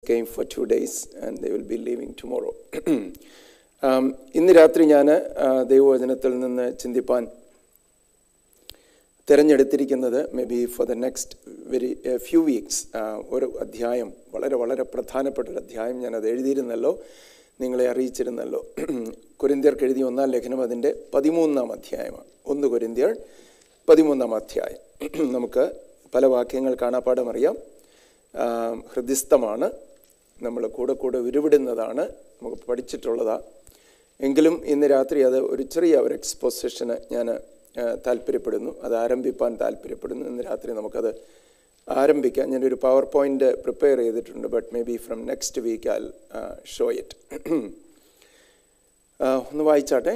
came for 2 days and they will be leaving tomorrow. ഇന്ന് രാത്രി ഞാൻ ദൈവവചനത്തിൽ നിന്ന് ചിന്തിപ്പാൻ തിരഞ്ഞെടുത്തിരിക്കുന്നത് may be for the next few weeks ഒരു അധ്യായം, വളരെ വളരെ പ്രധാനപ്പെട്ടൊരു അധ്യായം. ഞാനത് എഴുതിയിരുന്നല്ലോ, നിങ്ങളെ അറിയിച്ചിരുന്നല്ലോ. കൊരിന്ത്യർക്ക് എഴുതിയ 1-ാം ലേഖനം അതിൻ്റെ 13-ാം അധ്യായമാണ്. 1 കൊരിന്ത്യർ 13-ാം അധ്യായം. നമുക്ക് പല വാക്യങ്ങൾ കാണാപ്പാടം അറിയാം, ഹൃദിസ്ഥമാണ്, നമ്മൾ കൂടെ കൂടെ ഉരുവിടുന്നതാണ്, നമുക്ക് പഠിച്ചിട്ടുള്ളതാണ്. എങ്കിലും ഇന്ന് രാത്രി അത് ഒരു ചെറിയ ഒരു എക്സ്പോസിഷന് ഞാൻ താല്പര്യപ്പെടുന്നു, അത് ആരംഭിപ്പാൻ താല്പര്യപ്പെടുന്നു. ഇന്ന് രാത്രി നമുക്കത് ആരംഭിക്കാം. ഞാനൊരു പവർ പോയിൻ്റ് പ്രിപ്പയർ ചെയ്തിട്ടുണ്ട്, but may be from next week I show it. ഒന്ന് വായിച്ചാട്ടെ,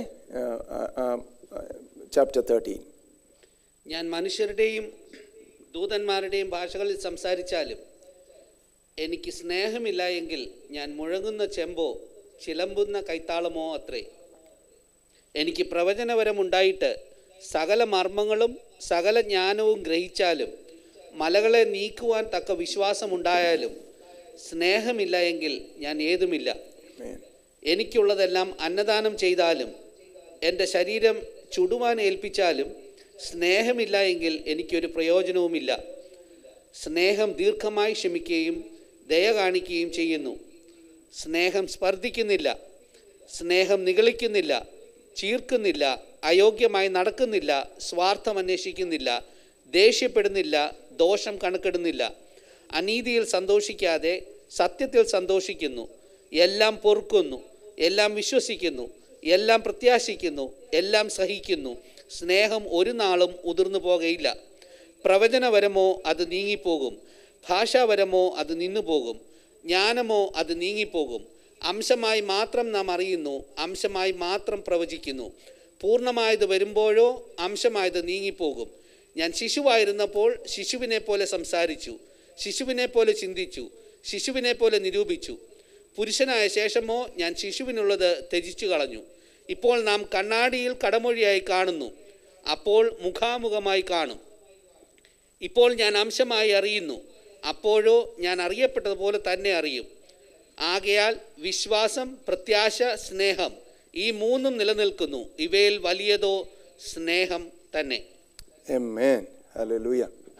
ചാപ്റ്റർ 13. ഞാൻ മനുഷ്യരുടെയും ദൂതന്മാരുടെയും ഭാഷകളിൽ സംസാരിച്ചാലും എനിക്ക് സ്നേഹമില്ല എങ്കിൽ ഞാൻ മുഴങ്ങുന്ന ചെമ്പോ ചിലമ്പുന്ന കൈത്താളമോ അത്രേ. എനിക്ക് പ്രവചനപരമുണ്ടായിട്ട് സകല മർമ്മങ്ങളും സകല ജ്ഞാനവും ഗ്രഹിച്ചാലും മലകളെ നീക്കുവാൻ തക്ക വിശ്വാസമുണ്ടായാലും സ്നേഹമില്ല എങ്കിൽ ഞാൻ ഏതുമില്ല. എനിക്കുള്ളതെല്ലാം അന്നദാനം ചെയ്താലും എൻ്റെ ശരീരം ചുടുവാൻ ഏൽപ്പിച്ചാലും സ്നേഹമില്ല എങ്കിൽ എനിക്കൊരു പ്രയോജനവുമില്ല. സ്നേഹം ദീർഘമായി ക്ഷമിക്കുകയും ദയ കാണിക്കുകയും ചെയ്യുന്നു. സ്നേഹം സ്പർദ്ധിക്കുന്നില്ല, സ്നേഹം നിഗളിക്കുന്നില്ല, ചീർക്കുന്നില്ല, അയോഗ്യമായി നടക്കുന്നില്ല, സ്വാർത്ഥം അന്വേഷിക്കുന്നില്ല, ദേഷ്യപ്പെടുന്നില്ല, ദോഷം കണക്കിടുന്നില്ല, അനീതിയിൽ സന്തോഷിക്കാതെ സത്യത്തിൽ സന്തോഷിക്കുന്നു, എല്ലാം പൊറുക്കുന്നു, എല്ലാം വിശ്വസിക്കുന്നു, എല്ലാം പ്രത്യാശിക്കുന്നു, എല്ലാം സഹിക്കുന്നു. സ്നേഹം ഒരു നാളും ഉതിർന്നു പോകയില്ല. പ്രവചനപരമോ അത് നീങ്ങിപ്പോകും, ഭാഷാപരമോ അത് നിന്നുപോകും, ജ്ഞാനമോ അത് നീങ്ങിപ്പോകും. അംശമായി മാത്രം നാം അറിയുന്നു, അംശമായി മാത്രം പ്രവചിക്കുന്നു. പൂർണ്ണമായത് വരുമ്പോഴോ അംശമായത് നീങ്ങിപ്പോകും. ഞാൻ ശിശുവായിരുന്നപ്പോൾ ശിശുവിനെ പോലെ സംസാരിച്ചു, ശിശുവിനെ പോലെ ചിന്തിച്ചു, ശിശുവിനെ പോലെ നിരൂപിച്ചു. പുരുഷനായ ശേഷമോ ഞാൻ ശിശുവിനുള്ളത് ത്യജിച്ചു കളഞ്ഞു. ഇപ്പോൾ നാം കണ്ണാടിയിൽ കടമൊഴിയായി കാണുന്നു, അപ്പോൾ മുഖാമുഖമായി കാണും. ഇപ്പോൾ ഞാൻ അംശമായി അറിയുന്നു, അപ്പോഴോ ഞാൻ അറിയപ്പെട്ടതുപോലെ തന്നെ അറിയും. ആകയാൽ വിശ്വാസം, പ്രത്യാശ, സ്നേഹം, ഈ മൂന്നും നിലനിൽക്കുന്നു. ഇവയിൽ വലിയതോ സ്നേഹം തന്നെ. ആമേൻ, ഹല്ലേലൂയ.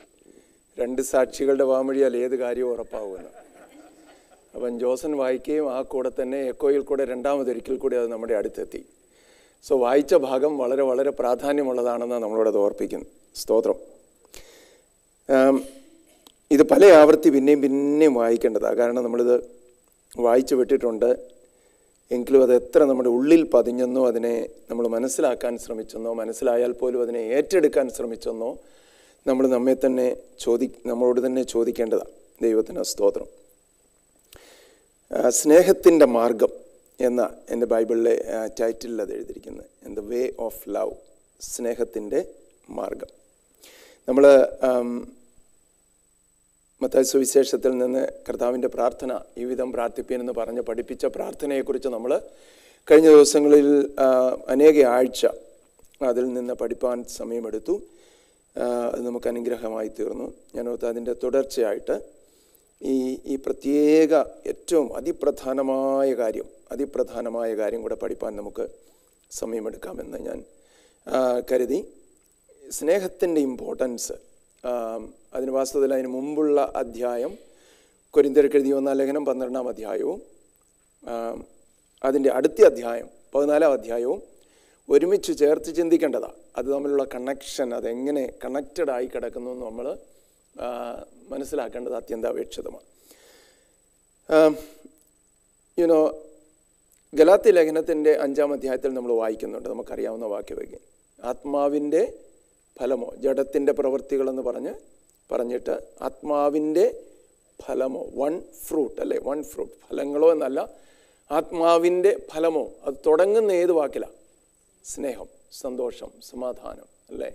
2 സാക്ഷികളുടെ വാമൊഴിയാൽ ഏത് കാര്യവും ഉറപ്പാകുമെന്ന്. അപ്പം ജോസൻ വായിക്കുകയും ആ കൂടെ തന്നെ എക്കോയിൽ കൂടെ രണ്ടാമതൊരിക്കൽ കൂടി അത് നമ്മുടെ അടുത്തെത്തി. സോ വായിച്ച ഭാഗം വളരെ വളരെ പ്രാധാന്യമുള്ളതാണെന്ന് നമ്മളോടത് ഓർപ്പിക്കുന്നു. സ്തോത്രം. ഇത് പല ആവർത്തി പിന്നെയും പിന്നെയും വായിക്കേണ്ടതാണ്. കാരണം നമ്മളിത് വായിച്ചു വിട്ടിട്ടുണ്ട്, എങ്കിലും അത് എത്ര നമ്മുടെ ഉള്ളിൽ പതിഞ്ഞെന്നോ, അതിനെ നമ്മൾ മനസ്സിലാക്കാൻ ശ്രമിച്ചെന്നോ, മനസ്സിലായാൽ പോലും അതിനെ ഏറ്റെടുക്കാൻ ശ്രമിച്ചെന്നോ നമ്മൾ നമ്മളോട് തന്നെ ചോദിക്കേണ്ടതാണ്. ദൈവത്തിന് സ്തോത്രം. സ്നേഹത്തിൻ്റെ മാർഗം എന്ന എൻ്റെ ബൈബിളിലെ ടൈറ്റിലിൽ അത് എഴുതിയിരിക്കുന്നത്, in the way of love, സ്നേഹത്തിൻ്റെ മാർഗം. നമ്മൾ മത്തായി സുവിശേഷത്തിൽ നിന്ന് കർത്താവിൻ്റെ പ്രാർത്ഥന, ഈ വിധം പ്രാർത്ഥിപ്പീനെന്ന് പറഞ്ഞ് പഠിപ്പിച്ച പ്രാർത്ഥനയെക്കുറിച്ച് നമ്മൾ കഴിഞ്ഞ ദിവസങ്ങളിൽ അനേക ആഴ്ച അതിൽ നിന്ന് പഠിപ്പാൻ സമയമെടുത്തു. അത് നമുക്ക് അനുഗ്രഹമായി തീർന്നു. ഞാനോർത്ത് അതിൻ്റെ തുടർച്ചയായിട്ട് ഈ പ്രത്യേക ഏറ്റവും അതിപ്രധാനമായ കാര്യം കൂടെ പഠിപ്പാൻ നമുക്ക് സമയമെടുക്കാമെന്ന് ഞാൻ കരുതി. സ്നേഹത്തിൻ്റെ ഇമ്പോർട്ടൻസ്, അതിന് വാസ്തവത്തിൽ അതിന് മുമ്പുള്ള അധ്യായം കൊരിന്ത്യർക്ക് എഴുതിയ 1-ാം ലേഖനം 12-ാം അധ്യായവും അതിൻ്റെ അടുത്ത അധ്യായം 14-ാം അധ്യായവും ഒരുമിച്ച് ചേർത്ത് ചിന്തിക്കേണ്ടതാണ്. അത് തമ്മിലുള്ള കണക്ഷൻ, അതെങ്ങനെ കണക്റ്റഡായി കിടക്കുന്നു എന്ന് നമ്മൾ മനസ്സിലാക്കേണ്ടത് അത്യന്താപേക്ഷിതമാണ്. ഗലാത്യ ലേഖനത്തിൻ്റെ 5-ാം അധ്യായത്തിൽ നമ്മൾ വായിക്കുന്നുണ്ട്, നമുക്കറിയാവുന്ന വാക്യവൈകി, ആത്മാവിൻ്റെ ഫലമോ, ജഡത്തിൻ്റെ പ്രവൃത്തികളെന്ന് പറഞ്ഞിട്ട് ആത്മാവിൻ്റെ ഫലമോ, 1 ഫ്രൂട്ട് അല്ലേ, 1 ഫ്രൂട്ട്, ഫലങ്ങളോ എന്നല്ല, ആത്മാവിൻ്റെ ഫലമോ. അത് തുടങ്ങുന്ന ഏത് വാക്കിലാണ്? സ്നേഹം, സന്തോഷം, സമാധാനം അല്ലേ,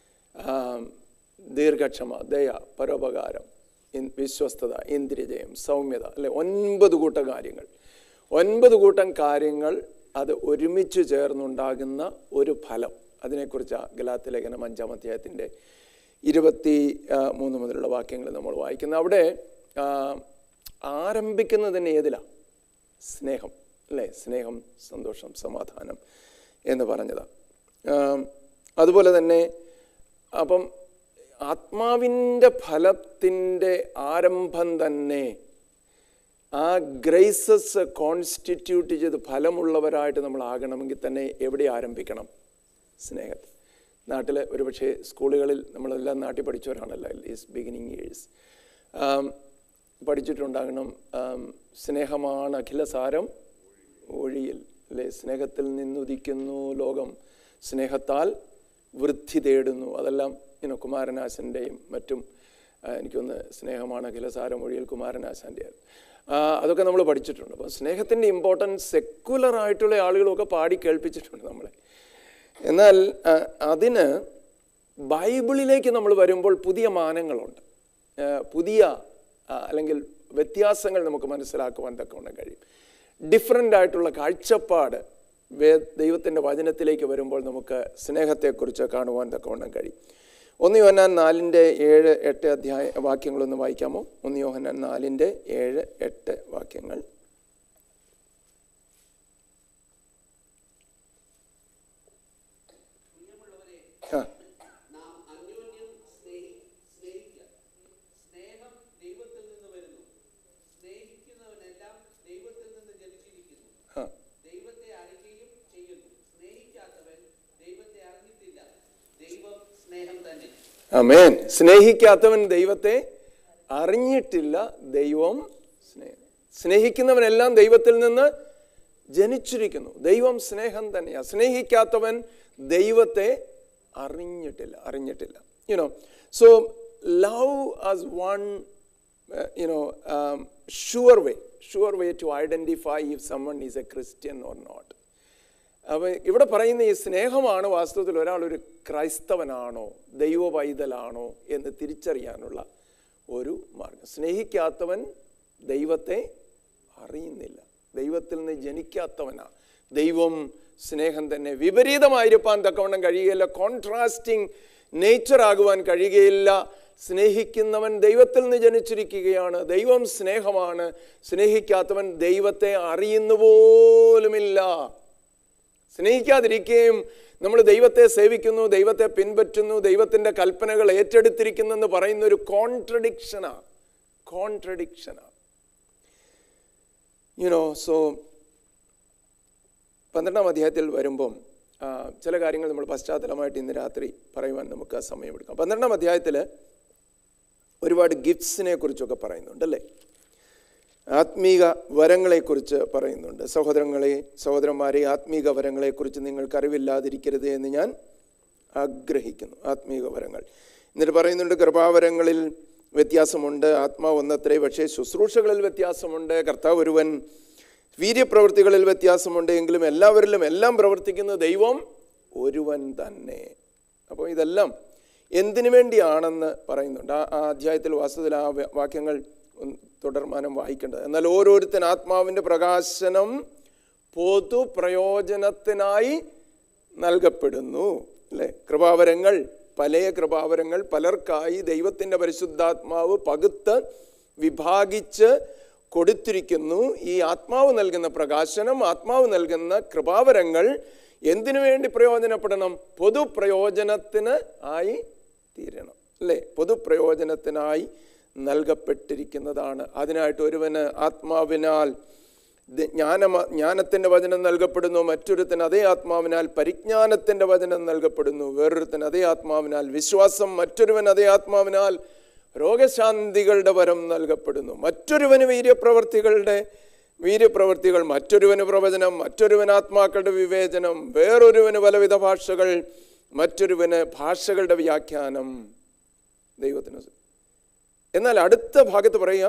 ദീർഘക്ഷമ, ദയ, പരോപകാരം, വിശ്വസ്തത, ഇന്ദ്രിയജയം, സൗമ്യത അല്ലെ, 9 കൂട്ടം കാര്യങ്ങൾ. 9 കൂട്ടം കാര്യങ്ങൾ അത് ഒരുമിച്ച് ചേർന്നുണ്ടാകുന്ന ഒരു ഫലം. അതിനെക്കുറിച്ചാണ് ഗലാത്യ ലേഖനം 5-ാം അധ്യായത്തിൻ്റെ 23 മുതലുള്ള വാക്യങ്ങൾ നമ്മൾ വായിക്കുന്നത്. അവിടെ ആരംഭിക്കുന്നത് തന്നെ ഏതിലാണ്? സ്നേഹം, അല്ലേ? സ്നേഹം, സന്തോഷം, സമാധാനം എന്ന് പറഞ്ഞതാണ്. അതുപോലെ തന്നെ അപ്പം ആത്മാവിൻ്റെ ഫലത്തിൻ്റെ ആരംഭം തന്നെ ആ ഗ്രേസസ് കോൺസ്റ്റിറ്റ്യൂട്ട് ചെയ്ത് ഫലമുള്ളവരായിട്ട് നമ്മൾ ആകണമെങ്കിൽ തന്നെ എവിടെ ആരംഭിക്കണം? സ്നേഹത്തിൽ. നാട്ടിൽ ഒരുപക്ഷെ സ്കൂളുകളിൽ നമ്മളെല്ലാം നാട്ടിൽ പഠിച്ചവരാണല്ലോ, ഈസ് ബിഗിനിങ് ഇയേഴ്സ് പഠിച്ചിട്ടുണ്ടാകണം. സ്നേഹമാണ് അഖിലസാരം ഒഴിയിൽ, അല്ലേ? സ്നേഹത്തിൽ നിന്നുദിക്കുന്നു ലോകം, സ്നേഹത്താൽ വൃദ്ധി തേടുന്നു. അതെല്ലാം കുമാരനാശൻ്റെയും മറ്റും എനിക്കൊന്ന് സ്നേഹമാണ് അഖിലസാരം ഒഴിയിൽ കുമാരനാശാൻ്റെ അതൊക്കെ നമ്മൾ പഠിച്ചിട്ടുണ്ട്. അപ്പോൾ സ്നേഹത്തിൻ്റെ ഇമ്പോർട്ടൻസ് സെക്കുലറായിട്ടുള്ള ആളുകളൊക്കെ പാടി കേൾപ്പിച്ചിട്ടുണ്ട് നമ്മളെ. എന്നാൽ അതിന് ബൈബിളിലേക്ക് നമ്മൾ വരുമ്പോൾ പുതിയ മാനങ്ങളുണ്ട്, പുതിയ അല്ലെങ്കിൽ വ്യത്യാസങ്ങൾ നമുക്ക് മനസ്സിലാക്കുവാൻ തക്കവണ്ണം കഴിയും. ഡിഫറൻ്റ് ആയിട്ടുള്ള കാഴ്ചപ്പാട് ദൈവത്തിൻ്റെ വചനത്തിലേക്ക് വരുമ്പോൾ നമുക്ക് സ്നേഹത്തെക്കുറിച്ച് കാണുവാൻ തക്കവണ്ണം കഴിയും. 1 യോഹന്നാൻ 4:7-8 വാക്യങ്ങളൊന്ന് വായിക്കാമോ? 1 യോഹന്നാൻ 4:7-8 വാക്യങ്ങൾ. ആമേൻ. സ്നേഹിക്കാത്തവൻ ദൈവത്തെ അറിഞ്ഞിട്ടില്ല, ദൈവം സ്നേഹം. സ്നേഹിക്കുന്നവനെല്ലാം ദൈവത്തിൽ നിന്ന് ജനിച്ചിരിക്കുന്നു. ദൈവം സ്നേഹം തന്നെയാണ്. സ്നേഹിക്കാത്തവൻ ദൈവത്തെ അറിഞ്ഞിട്ടില്ല. So love as one sure way to identify if someone is a Christian or not. അപ്പോൾ ഇവിടെ പറയുന്ന ഈ സ്നേഹമാണ് വാസ്തവത്തിൽ ഒരാൾ ഒരു ക്രൈസ്തവനാണോ ദൈവ പൈതലാണോ എന്ന് തിരിച്ചറിയാനുള്ള ഒരു മാർഗം. സ്നേഹിക്കാത്തവൻ ദൈവത്തെ അറിയുന്നില്ല, ദൈവത്തിൽ നിന്ന് ജനിക്കാത്തവനാണ്. ദൈവം സ്നേഹം തന്നെ. വിപരീതമായിരിക്കാൻ തക്കവണ്ണം കഴിയുകയില്ല, കോൺട്രാസ്റ്റിംഗ് നേച്ചർ ആകുവാൻ കഴിയുകയില്ല. സ്നേഹിക്കുന്നവൻ ദൈവത്തിൽ നിന്ന് ജനിച്ചിരിക്കുകയാണ്, ദൈവം സ്നേഹമാണ്. സ്നേഹിക്കാത്തവൻ ദൈവത്തെ അറിയുന്നു പോലുമില്ല. സ്നേഹിക്കാതിരിക്കുകയും നമ്മൾ ദൈവത്തെ സേവിക്കുന്നു, ദൈവത്തെ പിൻപറ്റുന്നു, ദൈവത്തിൻ്റെ കൽപ്പനകൾ ഏറ്റെടുത്തിരിക്കുന്നു എന്ന് പറയുന്ന ഒരു കോൺട്രഡിക്ഷനാണ്. സോ 12-ാം അധ്യായത്തിൽ വരുമ്പം ചില കാര്യങ്ങൾ നമ്മൾ പശ്ചാത്തലമായിട്ട് ഇന്ന് രാത്രി പറയുവാൻ നമുക്ക് സമയമെടുക്കാം. 12-ാം അധ്യായത്തിൽ ഒരുപാട് ഗിഫ്റ്റ്സിനെ കുറിച്ചൊക്കെ പറയുന്നുണ്ട്, അല്ലേ? ആത്മീക വരങ്ങളെക്കുറിച്ച് പറയുന്നുണ്ട്. സഹോദരന്മാരെ, ആത്മീക വരങ്ങളെക്കുറിച്ച് നിങ്ങൾക്ക് അറിവില്ലാതിരിക്കരുത് എന്ന് ഞാൻ ആഗ്രഹിക്കുന്നു. ആത്മീക വരങ്ങൾ എന്നിട്ട് പറയുന്നുണ്ട്, കൃപാവരങ്ങളിൽ വ്യത്യാസമുണ്ട്, ആത്മാവ് ഒന്നത്രേ, പക്ഷേ ശുശ്രൂഷകളിൽ വ്യത്യാസമുണ്ട്. കർത്താവ് ഒരുവൻ, വീര്യപ്രവൃത്തികളിൽ വ്യത്യാസമുണ്ട്, എങ്കിലും എല്ലാവരിലും എല്ലാം പ്രവർത്തിക്കുന്ന ദൈവം ഒരുവൻ തന്നെ. അപ്പോൾ ഇതെല്ലാം എന്തിനു വേണ്ടിയാണെന്ന് പറയുന്നുണ്ട്. ആ അധ്യായത്തിൽ വാസ്തവത്തിൽ ആ വാക്യങ്ങൾ തുടർമാനം വായിക്കേണ്ടത്. എന്നാൽ ഓരോരുത്തൻ ആത്മാവിൻ്റെ പ്രകാശനം പൊതു പ്രയോജനത്തിനായി നൽകപ്പെടുന്നു, അല്ലേ? കൃപാവരങ്ങൾ, പല കൃപാവരങ്ങൾ പലർക്കായി ദൈവത്തിൻ്റെ പരിശുദ്ധാത്മാവ് പകുത്ത് വിഭാഗിച്ച് കൊടുത്തിരിക്കുന്നു. ഈ ആത്മാവ് നൽകുന്ന പ്രകാശനം, ആത്മാവ് നൽകുന്ന കൃപാവരങ്ങൾ എന്തിനു വേണ്ടി പ്രയോജനപ്പെടണം? പൊതുപ്രയോജനത്തിന് ആയി തീരണം, അല്ലേ? പൊതുപ്രയോജനത്തിനായി നൽകപ്പെട്ടിരിക്കുന്നതാണ്. അതിനായിട്ട് ഒരുവന് ആത്മാവിനാൽ ജ്ഞാനത്തിൻ്റെ വചനം നൽകപ്പെടുന്നു, മറ്റൊരുത്തിന് അതേ ആത്മാവിനാൽ പരിജ്ഞാനത്തിൻ്റെ വചനം നൽകപ്പെടുന്നു, വേറൊരുത്തിന് അതേ ആത്മാവിനാൽ വിശ്വാസം, മറ്റൊരുവൻ അതേ ആത്മാവിനാൽ രോഗശാന്തികളുടെ വരം നൽകപ്പെടുന്നു, മറ്റൊരുവന് വീര്യപ്രവൃത്തികൾ, മറ്റൊരുവന് പ്രവചനം, മറ്റൊരുവന് ആത്മാക്കളുടെ വിവേചനം, വേറൊരുവന് പലവിധ ഭാഷകൾ, മറ്റൊരുവന് ഭാഷകളുടെ വ്യാഖ്യാനം. ദൈവത്തിന്. എന്നാൽ അടുത്ത ഭാഗത്ത് പറയുക,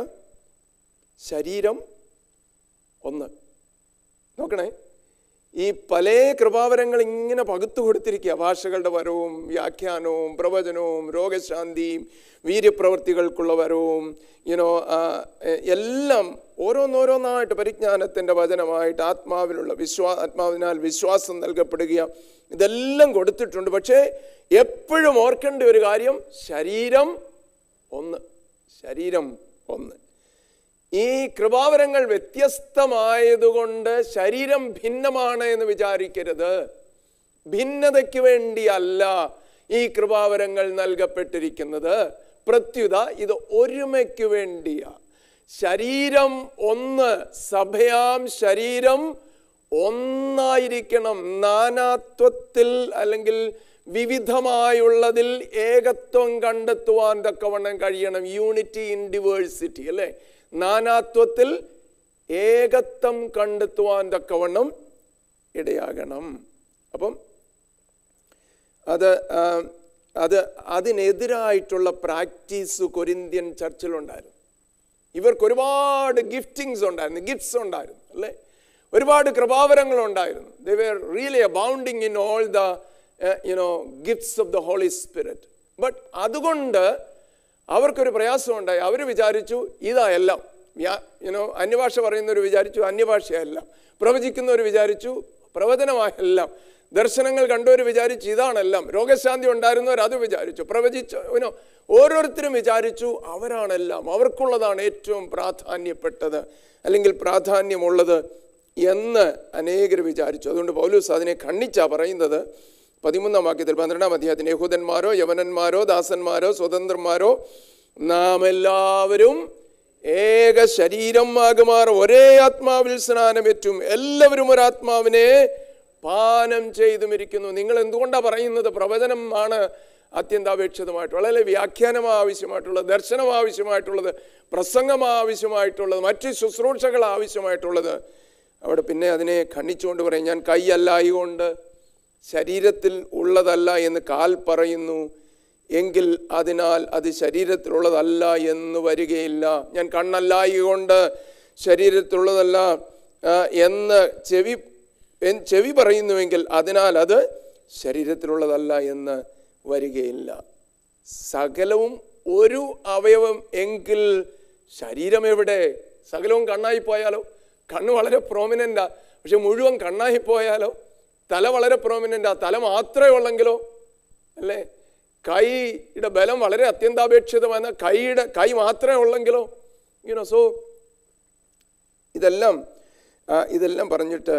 ശരീരം ഒന്ന്. നോക്കണേ, ഈ പല കൃപാവരങ്ങൾ ഇങ്ങനെ പകുത്തു കൊടുത്തിരിക്കുക. ഭാഷകളുടെ വരവും വ്യാഖ്യാനവും പ്രവചനവും രോഗശാന്തിയും വീര്യപ്രവൃത്തികൾക്കുള്ള വരവും എല്ലാം ഓരോന്നോരോന്നായിട്ട് പരിജ്ഞാനത്തിൻ്റെ വചനമായിട്ട് ആത്മാവിനാൽ വിശ്വാസം നൽകപ്പെടുക. ഇതെല്ലാം കൊടുത്തിട്ടുണ്ട്. പക്ഷേ എപ്പോഴും ഓർക്കേണ്ട ഒരു കാര്യം, ശരീരം ഒന്ന്. ഈ കൃപാവരങ്ങൾ വ്യത്യസ്തമായതുകൊണ്ട് ശരീരം ഭിന്നമാണ് എന്ന് വിചാരിക്കരുത്. ഭിന്നതയ്ക്ക് വേണ്ടിയല്ല ഈ കൃപാവരങ്ങൾ നൽകപ്പെട്ടിരിക്കുന്നത്. പ്രത്യുത ഇത് ഒരുമയ്ക്ക് വേണ്ടിയാ. ശരീരം ഒന്ന്, സഭയാം ശരീരം ഒന്നായിരിക്കണം. നാനാത്വത്തിൽ അല്ലെങ്കിൽ വിവിധമായുള്ളതിൽ ഏകത്വം കണ്ടെത്തുവാൻ തക്കവണ്ണം കഴിയണം. യൂണിറ്റി ഇൻ ഡിവേഴ്സിറ്റി, അല്ലേ? നാനാത്വത്തിൽ ഏകത്വം കണ്ടെത്തുവാൻ തക്കവണ്ണം ഇടയാകണം. അപ്പം അതിനെതിരായിട്ടുള്ള പ്രാക്ടീസ് കൊരിന്ത്യൻ ചർച്ചിലുണ്ടായിരുന്നു. ഇവർക്ക് ഒരുപാട് ഗിഫ്റ്റിങ്സ് ഉണ്ടായിരുന്നു, ഗിഫ്റ്റ്സ് ഉണ്ടായിരുന്നു, അല്ലേ? ഒരുപാട് കൃപാവരങ്ങളുണ്ടായിരുന്നു. They were really abounding in all the gifts of the Holy Spirit. But അതുകൊണ്ട് അവർക്കൊരു പ്രയാസമുണ്ടായി. അവർ വിചാരിച്ചു ഇതാ എല്ലാം. അന്യഭാഷ പറയുന്നവർ വിചാരിച്ചു അന്യഭാഷയല്ല, പ്രവചിക്കുന്നവർ വിചാരിച്ചു പ്രവചനമായെല്ലാം, ദർശനങ്ങൾ കണ്ടവർ വിചാരിച്ചു ഇതാണെല്ലാം, രോഗശാന്തി ഉണ്ടായിരുന്നവർ അത് വിചാരിച്ചു, പ്രവചിച്ചു ഓരോരുത്തരും വിചാരിച്ചു അവരാണെല്ലാം, അവർക്കുള്ളതാണ് ഏറ്റവും പ്രാധാന്യപ്പെട്ടത് അല്ലെങ്കിൽ പ്രാധാന്യമുള്ളത് എന്ന് അനേകർ വിചാരിച്ചു. അതുകൊണ്ട് പൗലോസ് അതിനെ ഖണ്ഡിച്ചാ പറയുന്നത് 13-ാം വാക്യത്തിൽ 12-ാം അധ്യായത്തിൽ, യഹൂദന്മാരോ യവനന്മാരോ ദാസന്മാരോ സ്വതന്ത്രന്മാരോ നാം എല്ലാവരും ഏക ശരീരം ആകുമാർ ഒരേ ആത്മാവിൽ സ്നാനമേറ്റും എല്ലാവരും ഒരാത്മാവിനെ പാനം ചെയ്തുമിരിക്കുന്നു. നിങ്ങൾ എന്തുകൊണ്ടാണ് പറയുന്നത് പ്രവചനമാണ് അത്യന്താപേക്ഷിതമായിട്ടുള്ളത്, അല്ലെങ്കിൽ വ്യാഖ്യാനം ആവശ്യമായിട്ടുള്ളത്, ദർശനം ആവശ്യമായിട്ടുള്ളത്, പ്രസംഗം ആവശ്യമായിട്ടുള്ളത്, മറ്റ് ശുശ്രൂഷകൾ ആവശ്യമായിട്ടുള്ളത്? അവിടെ പിന്നെ അതിനെ ഖണ്ഡിച്ചുകൊണ്ട് പറയും, ഞാൻ കൈയല്ലായികൊണ്ട് ശരീരത്തിൽ ഉള്ളതല്ല എന്ന് കാൽ പറയുന്നു എങ്കിൽ അതിനാൽ അത് ശരീരത്തിലുള്ളതല്ല എന്ന് വരികയില്ല. ഞാൻ കണ്ണല്ലായികൊണ്ട് ശരീരത്തിലുള്ളതല്ല എന്ന് ചെവി പറയുന്നുവെങ്കിൽ അതിനാൽ അത് ശരീരത്തിലുള്ളതല്ല എന്ന് വരികയില്ല. സകലവും ഒരു അവയവം എങ്കിൽ ശരീരം എവിടെ? സകലവും കണ്ണായിപ്പോയാലോ? കണ്ണ് വളരെ പ്രോമിനൻ്റാ, പക്ഷെ മുഴുവൻ കണ്ണായിപ്പോയാലോ? തല വളരെ പ്രോമിനൻ്റാ, തല മാത്രമേ ഉള്ളെങ്കിലോ? അല്ലേ? കൈയുടെ ബലം വളരെ അത്യന്താപേക്ഷിതമാണ്, കൈ മാത്രമേ ഉള്ളെങ്കിലോ? സോ ഇതെല്ലാം പറഞ്ഞിട്ട്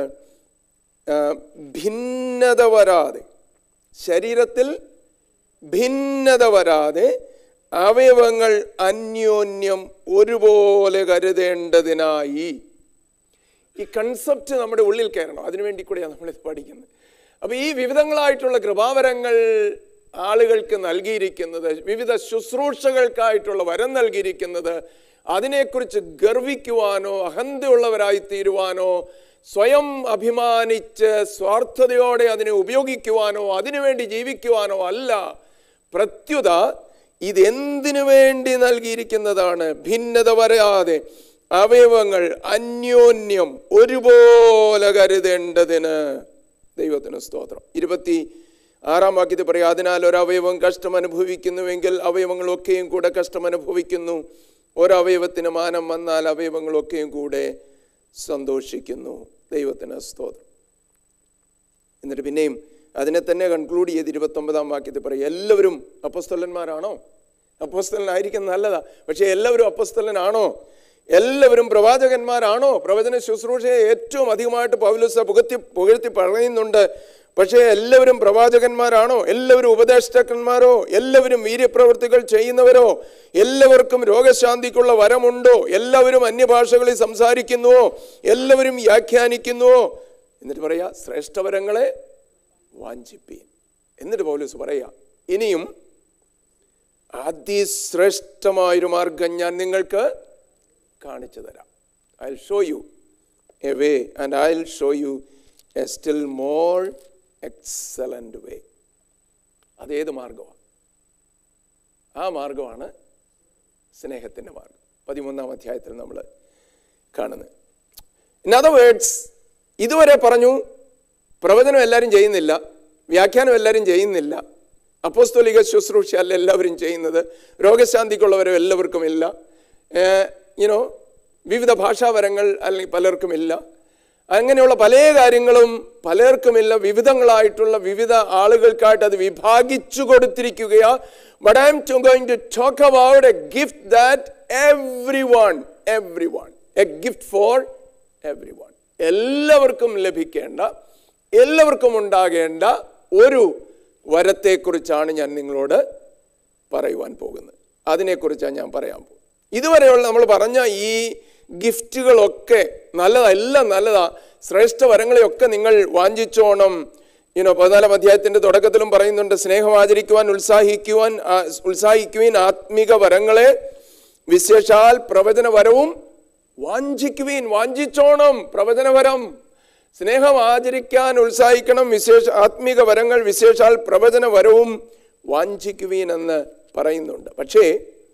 ഭിന്നത വരാതെ, ശരീരത്തിൽ ഭിന്നത വരാതെ അവയവങ്ങൾ അന്യോന്യം ഒരുപോലെ കരുതേണ്ടതിനായി. ഈ കൺസെപ്റ്റ് നമ്മുടെ ഉള്ളിൽ കയറണം. അതിനുവേണ്ടി കൂടെയാണ് നമ്മളിത് പഠിക്കുന്നത്. അപ്പോൾ ഈ വിവിധങ്ങളായിട്ടുള്ള കൃപാവരങ്ങൾ ആളുകൾക്ക് നൽകിയിരിക്കുന്നത്, വിവിധ ശുശ്രൂഷകൾക്കായിട്ടുള്ള വരം നൽകിയിരിക്കുന്നത്, അതിനെക്കുറിച്ച് ഗർവിക്കുവാനോ അഹന്തയുള്ളവരായി തീരുവാനോ സ്വയം അഭിമാനിച്ച് സ്വാർത്ഥതയോടെ അതിനെ ഉപയോഗിക്കുവാനോ അതിനുവേണ്ടി ജീവിക്കുവാനോ അല്ല. പ്രത്യുത ഇതെന്തിനു വേണ്ടി നൽകിയിരിക്കുന്നതാണ്? ഭിന്നത വരാതെ അവയവങ്ങൾ അന്യോന്യം ഒരുപോലെ കരുതേണ്ടതിന്. ദൈവത്തിന് സ്തോത്രം. 26-ാം വാക്യത്തിൽ പറയാം, അതിനാൽ ഒരവയവം കഷ്ടം അനുഭവിക്കുന്നുവെങ്കിൽ അവയവങ്ങളൊക്കെയും കൂടെ കഷ്ടം അനുഭവിക്കുന്നു. ഒരവയവത്തിന് മാനം വന്നാൽ അവയവങ്ങളൊക്കെയും കൂടെ സന്തോഷിക്കുന്നു. ദൈവത്തിന് സ്തോത്രം. എന്നിട്ട് പിന്നെയും അതിനെ തന്നെ കൺക്ലൂഡ് ചെയ്ത് 29-ാം വാക്യത്തിൽ പറയും, എല്ലാവരും അപ്പോസ്തലന്മാരാണോ? അപ്പോസ്തലനായിരിക്കും നല്ലതാ, പക്ഷെ എല്ലാവരും അപ്പോസ്തലനാണോ? എല്ലാവരും പ്രവാചകന്മാരാണോ? പ്രവചന ശുശ്രൂഷയെ ഏറ്റവും അധികമായിട്ട് പൗലോസ് പുകഴ്ത്തി പറയുന്നുണ്ട്. പക്ഷേ എല്ലാവരും പ്രവാചകന്മാരാണോ? എല്ലാവരും ഉപദേഷ്ടാക്കന്മാരോ? എല്ലാവരും വീര്യപ്രവൃത്തികൾ ചെയ്യുന്നവരോ? എല്ലാവർക്കും രോഗശാന്തിക്കുള്ള വരമുണ്ടോ? എല്ലാവരും അന്യഭാഷകളിൽ സംസാരിക്കുന്നുവോ? എല്ലാവരും വ്യാഖ്യാനിക്കുന്നുവോ? എന്നിട്ട് പറയാ, ശ്രേഷ്ഠവരങ്ങളെ വാഞ്ചിപ്പീൻ. എന്നിട്ട് പൗലോസ് പറയാ, ഇനിയും അതിശ്രേഷ്ഠമായൊരു മാർഗം ഞാൻ നിങ്ങൾക്ക് കാണിച്ചു തരാം. I'll show you a way and I'll show you a still more excellent way. അതേത് മാർഗമാണ്? ആ മാർഗമാണ് സ്നേഹത്തിൻ്റെ മാർഗം. 13-ാം അധ്യായത്തിൽ നമ്മൾ കാണുന്നത്. ഇൻ അതർ വേർഡ്സ്, ഇതുവരെ പറഞ്ഞു പ്രവചനം എല്ലാവരും ചെയ്യുന്നില്ല, വ്യാഖ്യാനം എല്ലാവരും ചെയ്യുന്നില്ല, അപ്പോസ്തോലിക ശുശ്രൂഷ അല്ല എല്ലാവരും ചെയ്യുന്നത്, രോഗശാന്തിക്കുള്ളവരോ എല്ലാവർക്കും ഇല്ല, വിവിധ ഭാഷാവരങ്ങൾ അല്ലെങ്കിൽ പലർക്കുമില്ല, അങ്ങനെയുള്ള പല കാര്യങ്ങളും പലർക്കുമില്ല, വിവിധങ്ങളായിട്ടുള്ള വിവിധ ആളുകൾക്കായിട്ട് അത് വിഭാഗിച്ചു കൊടുത്തിരിക്കുകയാണ്. But I am going to talk about a gift that everyone, everyone. A gift for everyone. എല്ലാവർക്കും ലഭിക്കേണ്ട, എല്ലാവർക്കും ഉണ്ടാകേണ്ട ഒരു വരത്തെക്കുറിച്ചാണ് ഞാൻ നിങ്ങളോട് പറയുവാൻ പോകുന്നത്. അതിനെക്കുറിച്ചാണ് ഞാൻ പറയാൻ പോകുന്നത്. ഇതുവരെയുള്ള നമ്മൾ പറഞ്ഞ ഈ ഗിഫ്റ്റുകളൊക്കെ നല്ലതാ, എല്ലാം നല്ലതാ. ശ്രേഷ്ഠ വരങ്ങളെയൊക്കെ നിങ്ങൾ വാഞ്ചിച്ചോണം. 14-ാം അധ്യായത്തിന്റെ തുടക്കത്തിലും പറയുന്നുണ്ട്, സ്നേഹം ആചരിക്കുവാൻ ഉത്സാഹിക്കുവാൻ ആത്മിക വരങ്ങളെ, വിശേഷാൽ പ്രവചന വരവും വാഞ്ചിച്ചോണം. പ്രവചനവരം, സ്നേഹം ആചരിക്കാൻ ഉത്സാഹിക്കണം, ആത്മിക വരങ്ങൾ, വിശേഷാൽ പ്രവചന വരവും വാഞ്ചിക്കുവീൻ എന്ന് പറയുന്നുണ്ട്. പക്ഷേ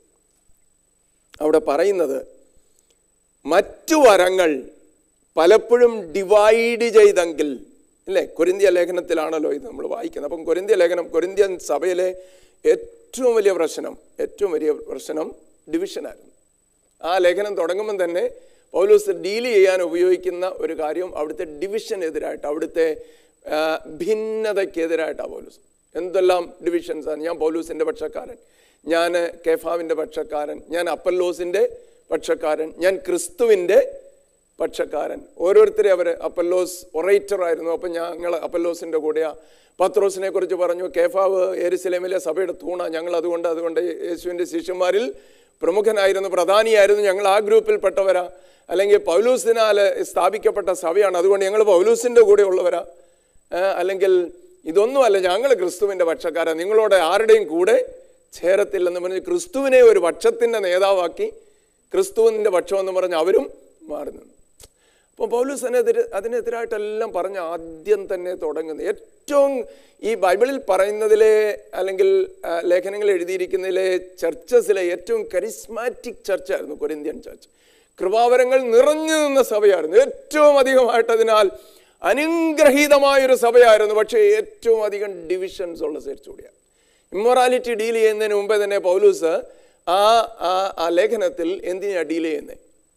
അവിടെ പറയുന്നത് മറ്റു വരങ്ങൾ പലപ്പോഴും ഡിവൈഡ് ചെയ്തെങ്കിൽ, അല്ലേ? കൊരിന്ത്യ ലേഖനത്തിലാണല്ലോ ഇത് നമ്മൾ വായിക്കുന്നത്. അപ്പം കൊരിന്ത്യൻ സഭയിലെ ഏറ്റവും വലിയ പ്രശ്നം ഡിവിഷനായിരുന്നു. ആ ലേഖനം തുടങ്ങുമ്പം തന്നെ പൗലോസ് ഡീൽ ചെയ്യാൻ ഉപയോഗിക്കുന്ന ഒരു കാര്യം അവിടുത്തെ ഡിവിഷനെതിരായിട്ട്, അവിടുത്തെ ഭിന്നതയ്ക്കെതിരായിട്ടാണ് പൗലോസ്. എന്തെല്ലാം ഡിവിഷൻസാണ്. ഞാൻ പൗലോസിൻ്റെ പക്ഷക്കാരൻ, ഞാൻ കേഫാവിൻ്റെ പക്ഷക്കാരൻ, ഞാൻ അപ്പല്ലോസിൻ്റെ പക്ഷക്കാരൻ, ഞാൻ ക്രിസ്തുവിൻ്റെ പക്ഷക്കാരൻ. ഓരോരുത്തരെ അപ്പല്ലോസ് ഒറേറ്റർ ആയിരുന്നു, അപ്പം ഞങ്ങൾ അപ്പല്ലോസിൻ്റെ കൂടെയാണ്. പത്രോസിനെ കുറിച്ച് പറഞ്ഞു, കേഫാവ് യെരുശലേമിലെ സഭയുടെ തൂണ, ഞങ്ങൾ അതുകൊണ്ട് യേശുവിൻ്റെ ശിഷ്യന്മാരിൽ പ്രമുഖനായിരുന്നു, പ്രധാനിയായിരുന്നു, ഞങ്ങൾ ആ ഗ്രൂപ്പിൽപ്പെട്ടവരാ. അല്ലെങ്കിൽ പൗലൂസിനാൽ സ്ഥാപിക്കപ്പെട്ട സഭയാണ്, അതുകൊണ്ട് ഞങ്ങൾ പൗലൂസിൻ്റെ കൂടെ ഉള്ളവരാ. അല്ലെങ്കിൽ ഇതൊന്നുമല്ല, ഞങ്ങൾ ക്രിസ്തുവിൻ്റെ പക്ഷക്കാരാണ്, നിങ്ങളോട് ആരുടെയും കൂടെ ചേരത്തില്ലെന്ന് പറഞ്ഞ് ക്രിസ്തുവിനെ ഒരു പക്ഷത്തിൻ്റെ നേതാവാക്കി, ക്രിസ്തുവിൻ്റെ പക്ഷമെന്ന് പറഞ്ഞ് അവരും മാറി നിന്നു. അപ്പോൾ പൗലോസ് അതിനെതിരായിട്ടെല്ലാം പറഞ്ഞ് ആദ്യം തന്നെ തുടങ്ങുന്നത്, ഏറ്റവും ഈ ബൈബിളിൽ പറയുന്നതിലെ അല്ലെങ്കിൽ ലേഖനങ്ങൾ എഴുതിയിരിക്കുന്നതിലെ ചർച്ചസിലെ ഏറ്റവും കരിസ്മാറ്റിക് ചർച്ചായിരുന്നു കൊരിന്ത്യൻ ചർച്ച്. കൃപാവരങ്ങൾ നിറഞ്ഞു നിന്ന സഭയായിരുന്നു, ഏറ്റവും അധികമായിട്ട്. അതിനാൽ അനുഗ്രഹീതമായൊരു സഭയായിരുന്നു. പക്ഷേ ഏറ്റവും അധികം ഡിവിഷൻസ് ഉള്ള ചർച്ചൂടെയാണ്. ഇമ്മൊറാലിറ്റി ഡീൽ ചെയ്യുന്നതിന് മുമ്പേ തന്നെ പൗലോസ് ആ ലേഖനത്തിൽ എന്തിനാണ് ഡീൽ ചെയ്യുന്നത്?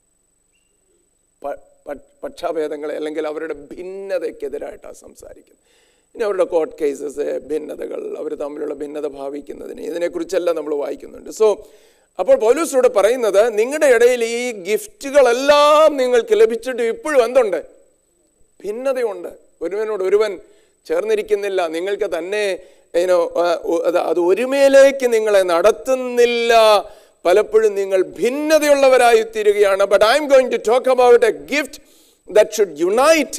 പക്ഷാഭേദങ്ങളെ അല്ലെങ്കിൽ അവരുടെ ഭിന്നതയ്ക്കെതിരായിട്ടാണ് സംസാരിക്കുന്നത്. ഇനി അവരുടെ കോർട്ട് കേസസ്, ഭിന്നതകൾ, അവർ തമ്മിലുള്ള ഭിന്നത ഭാവിക്കുന്നതിന്, ഇതിനെക്കുറിച്ചെല്ലാം നമ്മൾ വായിക്കുന്നുണ്ട്. അപ്പോൾ പൗലോസിലൂടെ പറയുന്നത്, നിങ്ങളുടെ ഇടയിൽ ഈ ഗിഫ്റ്റുകളെല്ലാം നിങ്ങൾക്ക് ലഭിച്ചിട്ട് ഇപ്പോഴും എന്തുണ്ട്? ഭിന്നതയുണ്ട്. ഒരുവനോട് ഒരുവൻ ചേർന്നിരിക്കുന്നില്ല. നിങ്ങൾക്ക് തന്നെ അത് ഒരുമയിലേക്ക് നിങ്ങളെ നടത്തുന്നില്ല. പലപ്പോഴും നിങ്ങൾ ഭിന്നതയുള്ളവരായി തീരുകയാണ്. But I am going to talk about a gift that should unite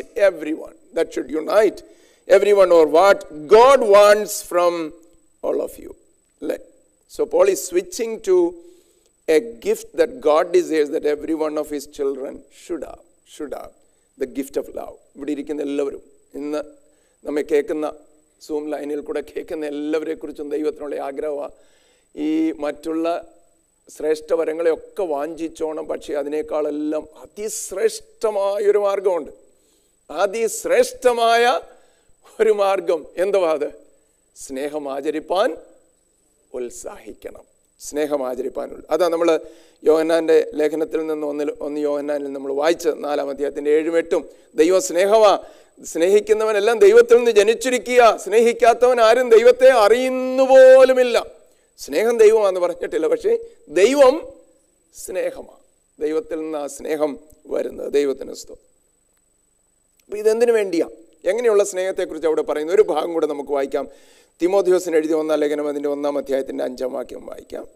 everyone, or what God wants from all of you. So Paul is switching to a gift that God desires that every one of his children should have, the gift of love. ഇവിടെ ഇരിക്കുന്ന എല്ലാവരും, ഇന്ന് നമ്മെ കേൾക്കുന്ന zoom ലൈനിൽ കൂടെ കേൾക്കുന്ന എല്ലാവരെ കുറിച്ചും ദൈവത്തിനുള്ള ആഗ്രഹമാണ് ഈ മറ്റുള്ള ശ്രേഷ്ഠ വരങ്ങളെയൊക്കെ വാഞ്ചിച്ചോണം. പക്ഷേ അതിനേക്കാളെല്ലാം അതിശ്രേഷ്ഠമായൊരു മാർഗമുണ്ട്. അതിശ്രേഷ്ഠമായ ഒരു മാർഗം എന്തുവാ? അത് സ്നേഹം ആചരിപ്പാൻ ഉത്സാഹിക്കണം. സ്നേഹം ആചരിപ്പാൻ. അതാ നമ്മൾ യോഹന്നാൻ്റെ ലേഖനത്തിൽ നിന്ന് ഒന്ന് യോഹന്നാനിൽ നമ്മൾ വായിച്ച 4-ാം അധ്യായത്തിൻ്റെ 7ഉം 8ഉം. ദൈവം സ്നേഹമാ, സ്നേഹിക്കുന്നവനെല്ലാം ദൈവത്തിൽ നിന്ന് ജനിച്ചിരിക്കുക, സ്നേഹിക്കാത്തവൻ ആരും ദൈവത്തെ അറിയുന്നുപോലുമില്ല. സ്നേഹം ദൈവമാണെന്ന് പറഞ്ഞിട്ടില്ല, പക്ഷേ ദൈവം സ്നേഹമാണ്. ദൈവത്തിൽ നിന്ന് ആ സ്നേഹം വരുന്നത്. ദൈവത്തിന് സ്തോത്രം. അപ്പോൾ ഇതെന്തിനു വേണ്ടിയാണ്? എങ്ങനെയുള്ള സ്നേഹത്തെക്കുറിച്ച് അവിടെ പറയുന്ന ഒരു ഭാഗം കൂടെ നമുക്ക് വായിക്കാം. തിമോഥെയോസിന് എഴുതിയ 1-ാം ലേഖനം അതിൻ്റെ 1-ാം അധ്യായത്തിൻ്റെ 5-ാം വാക്യം വായിക്കാം.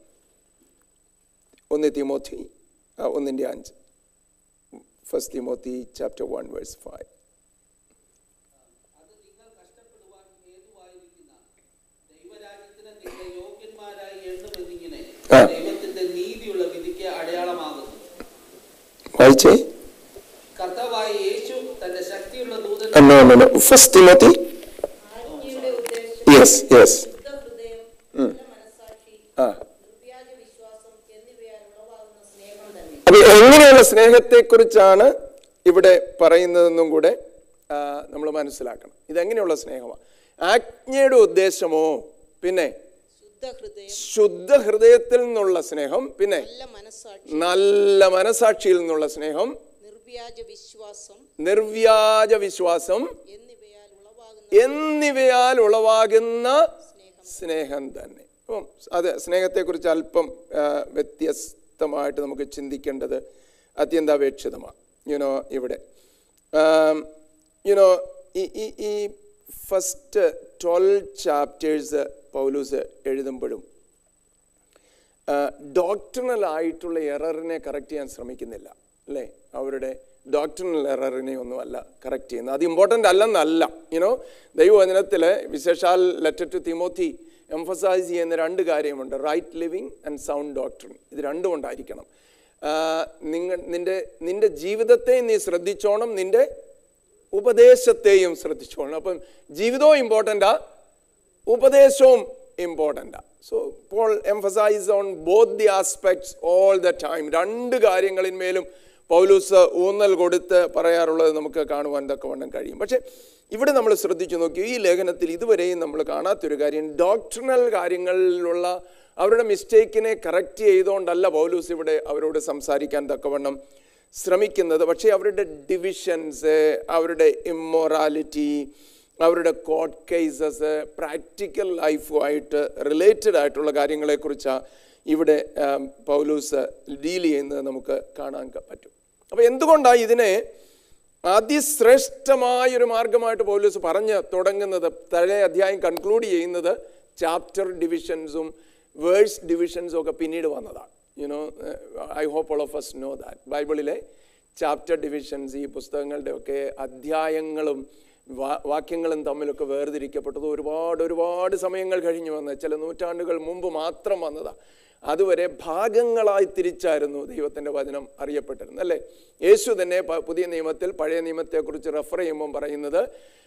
1 തിമോത്തി 1:5. 1 Timothy chapter 1 verse 5. വായിച്ചേ. കർത്താവായ യേശു തന്റെ ശക്തിയുള്ള ദൂതൻ. No. 1 Timothy. Yes. അപ്പൊ എങ്ങനെയുള്ള സ്നേഹത്തെക്കുറിച്ചാണ് ഇവിടെ പറയുന്നതെന്നും കൂടെ നമ്മൾ മനസ്സിലാക്കണം. ഇതെങ്ങനെയുള്ള സ്നേഹമാണ്? ആജ്ഞയുടെ ഉദ്ദേശമോ, പിന്നെ ശുദ്ധ ഹൃദയത്തിൽ നിന്നുള്ള സ്നേഹം, പിന്നെ നല്ല മനസാക്ഷിയിൽ നിന്നുള്ള സ്നേഹം, നിർവ്യാജ വിശ്വാസം എന്നിവയാൽ ഉളവാകുന്ന സ്നേഹം തന്നെ. അപ്പം അത് സ്നേഹത്തെക്കുറിച്ച് അല്പം വ്യത്യസ്തമായിട്ട് നമുക്ക് ചിന്തിക്കേണ്ടത് അത്യന്താപേക്ഷിതമാണ്. ഇവിടെ ഈ ഫസ്റ്റ് 12 ചാപ്റ്റേഴ്സ് പൗലോസ് എഴുതുമ്പോഴും ഡോക്ട്രിനലായിട്ടുള്ള എററിനെ കറക്റ്റ് ചെയ്യാൻ ശ്രമിക്കുന്നില്ല, അല്ലേ? അവരുടെ ഡോക്ട്രിനൽ എററിനെ ഒന്നുമല്ല കറക്റ്റ് ചെയ്യുന്നത്. അത് ഇമ്പോർട്ടൻ്റ് അല്ലെന്നല്ല. ദൈവവചനത്തിൽ വിശേഷാൽ ലെറ്റർ ടു തിമോത്തി എംഫസൈസ് ചെയ്യുന്ന 2 കാര്യമുണ്ട്: right living and sound doctrine. ഇത് രണ്ടും ഉണ്ടായിരിക്കണം. നിന്റെ ജീവിതത്തെ നീ ശ്രദ്ധിച്ചോണം, നിന്റെ ഉപദേശത്തെയും ശ്രദ്ധിച്ചോണം. അപ്പം ജീവിതവും ഇമ്പോർട്ടൻ്റാ, ഉപദേശവും ഇമ്പോർട്ടൻ്റാ. So Paul emphasize on both the aspects all the time. 2 കാര്യങ്ങളിന്മേലും പൗലോസ് ഊന്നൽ കൊടുത്ത് പറയാറുള്ളത് നമുക്ക് കാണുവാൻ തക്കവണ്ണം കഴിയും. പക്ഷേ ഇവിടെ നമ്മൾ ശ്രദ്ധിച്ചു നോക്കി, ഈ ലേഖനത്തിൽ ഇതുവരെയും നമ്മൾ കാണാത്തൊരു കാര്യം, ഡോക്ട്രിനൽ കാര്യങ്ങളിലുള്ള അവരുടെ മിസ്റ്റേക്കിനെ കറക്റ്റ് ചെയ്തുകൊണ്ടല്ല പൗലോസ് ഇവിടെ അവരോട് സംസാരിക്കാൻ തക്കവണ്ണം ശ്രമിക്കുന്നത്. പക്ഷേ അവരുടെ ഡിവിഷൻസ്, അവരുടെ ഇമ്മൊറാലിറ്റി, അവരുടെ കോർട്ട് കേസസ്, പ്രാക്ടിക്കൽ ലൈഫുമായിട്ട് റിലേറ്റഡ് ആയിട്ടുള്ള കാര്യങ്ങളെക്കുറിച്ചാണ് ഇവിടെ പൗലോസ് ഡീൽ ചെയ്യുന്നത് നമുക്ക് കാണാൻ പറ്റും. അപ്പോൾ എന്തുകൊണ്ടാണ് ഇതിനെ അതിശ്രേഷ്ഠമായൊരു മാർഗമായിട്ട് പൗലോസ് പറഞ്ഞ് തുടങ്ങുന്നത്? തലേ അധ്യായം കൺക്ലൂഡ് ചെയ്യുന്നത് ചാപ്റ്റർ ഡിവിഷൻസും വേഴ്സ് ഡിവിഷൻസും ഒക്കെ പിന്നീട് വന്നതാണ്. I hope all of us know that. ബൈബിളിലെ ചാപ്റ്റർ ഡിവിഷൻസ്, ഈ പുസ്തകങ്ങളുടെയൊക്കെ അധ്യായങ്ങളും വാക്യങ്ങളും തമ്മിലൊക്കെ വേർതിരിക്കപ്പെട്ടത് ഒരുപാട് സമയങ്ങൾ കഴിഞ്ഞ് വന്നത്, ചില നൂറ്റാണ്ടുകൾ മുമ്പ് മാത്രം വന്നതാണ്. അതുവരെ ഭാഗങ്ങളായി തിരിച്ചായിരുന്നു ദൈവത്തിൻ്റെ വചനം അറിയപ്പെട്ടിരുന്നത്, അല്ലേ? യേശു തന്നെ പുതിയ നിയമത്തിൽ പഴയ നിയമത്തെക്കുറിച്ച് റെഫർ ചെയ്യുമ്പം പറയുന്നത്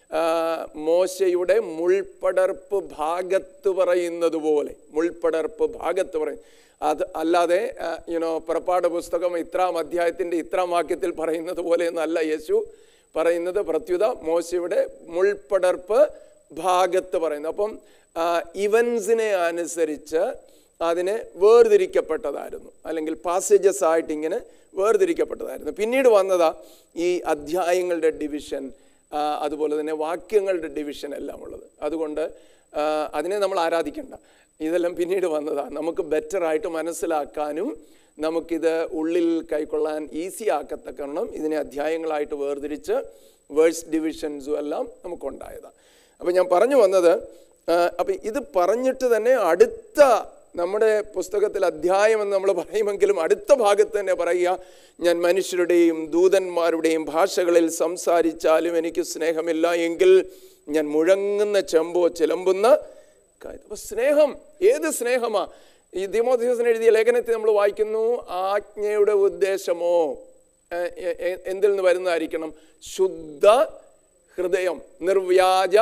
മോശയുടെ മുൾപ്പടർപ്പ് ഭാഗത്ത് പറയുന്നത് പോലെ, മുൾപ്പടർപ്പ് ഭാഗത്ത് പറയും. അത് അല്ലാതെ പുറപ്പാട് പുസ്തകം ഇത്രാം അധ്യായത്തിൻ്റെ ഇത്രാം വാക്യത്തിൽ പറയുന്നത് പോലെ എന്നല്ല യേശു പറയുന്നത്. പ്രത്യുത മോശയുടെ മുൾപ്പടർപ്പ് ഭാഗത്ത് പറയുന്നത്. അപ്പം ഇവൻസിനെ അനുസരിച്ച് അതിനെ വേർതിരിക്കപ്പെട്ടതായിരുന്നു, അല്ലെങ്കിൽ പാസേജസ് ആയിട്ട് ഇങ്ങനെ വേർതിരിക്കപ്പെട്ടതായിരുന്നു. പിന്നീട് വന്നതാ ഈ അധ്യായങ്ങളുടെ ഡിവിഷൻ, അതുപോലെ തന്നെ വാക്യങ്ങളുടെ ഡിവിഷൻ എല്ലാം ഉള്ളത്. അതുകൊണ്ട് അതിനെ നമ്മൾ ആരാധിക്കേണ്ട, ഇതെല്ലാം പിന്നീട് വന്നതാണ്. നമുക്ക് ബെറ്ററായിട്ട് മനസ്സിലാക്കാനും നമുക്കിത് ഉള്ളിൽ കൈക്കൊള്ളാൻ ഈസി ആക്കത്തക്കണം ഇതിനെ അധ്യായങ്ങളായിട്ട് വേർതിരിച്ച് വേഴ്സ് ഡിവിഷൻസും എല്ലാം നമുക്കുണ്ടായതാണ്. അപ്പം ഞാൻ പറഞ്ഞു വന്നത്, അപ്പം ഇത് പറഞ്ഞിട്ട് തന്നെ അടുത്ത നമ്മുടെ പുസ്തകത്തിൽ അധ്യായം എന്ന് നമ്മൾ പറയുമെങ്കിലും അടുത്ത ഭാഗത്ത് തന്നെ പറയുക, ഞാൻ മനുഷ്യരുടെയും ദൂതന്മാരുടെയും ഭാഷകളിൽ സംസാരിച്ചാലും എനിക്ക് സ്നേഹമില്ല എങ്കിൽ ഞാൻ മുഴങ്ങുന്ന ചെമ്പോ ചിലമ്പുന്ന കാര്യം. അപ്പോൾ സ്നേഹം, ഏത് സ്നേഹമാ? ഈ തിമോഥെയോസിന് എഴുതിയ ലേഖനത്തിൽ നമ്മൾ വായിക്കുന്നു, ആജ്ഞയുടെ ഉദ്ദേശമോ എന്തിൽ നിന്ന് വരുന്നതായിരിക്കണം? ശുദ്ധ ഹൃദയം, നിർവ്യാജ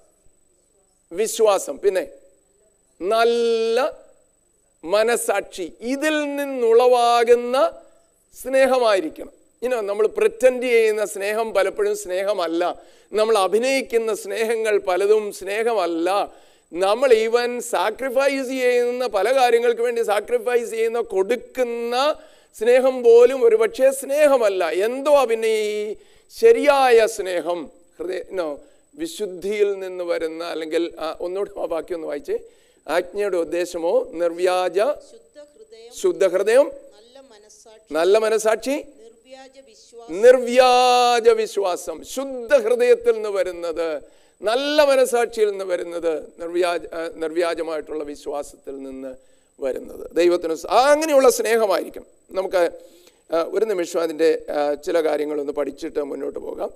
വിശ്വാസം, പിന്നെ നല്ല മനസാക്ഷി, ഇതിൽ നിന്നുളവാകുന്ന സ്നേഹമായിരിക്കണം. നമ്മൾ പ്രിറ്റൻഡ് ചെയ്യുന്ന സ്നേഹം പലപ്പോഴും സ്നേഹമല്ല. നമ്മൾ അഭിനയിക്കുന്ന സ്നേഹങ്ങൾ പലതും സ്നേഹമല്ല. നമ്മൾ ഈവൻ സാക്രിഫൈസ് ചെയ്യുന്ന പല കാര്യങ്ങൾക്ക് വേണ്ടി സാക്രിഫൈസ് ചെയ്യുന്ന, കൊടുക്കുന്ന സ്നേഹം പോലും ഒരുപക്ഷെ സ്നേഹമല്ല. എന്തോ പിന്നെ ഈ ശരിയായ സ്നേഹം, വിശുദ്ധിയിൽ നിന്ന് വരുന്ന, അല്ലെങ്കിൽ ഒന്നുകൂടി ആ വാക്യം ഒന്ന് വായിച്ചേ. ആജ്ഞയുടെ ഉദ്ദേശമോ നിർവ്യാജ ശുദ്ധഹൃദയം, നല്ല മനസാക്ഷി, നിർവ്യാജ വിശ്വാസം. ശുദ്ധഹൃദയത്തിൽ നിന്ന് വരുന്നത്, നല്ല മനസാക്ഷിയിൽ നിന്ന് വരുന്നത്, നിർവ്യാജമായിട്ടുള്ള വിശ്വാസത്തിൽ നിന്ന് വരുന്നത് ദൈവത്തിന് അങ്ങനെയുള്ള സ്നേഹമായിരിക്കണം. നമുക്ക് ഒരു നിമിഷം അതിൻ്റെ ചില കാര്യങ്ങളൊന്ന് പഠിച്ചിട്ട് മുന്നോട്ട് പോകാം.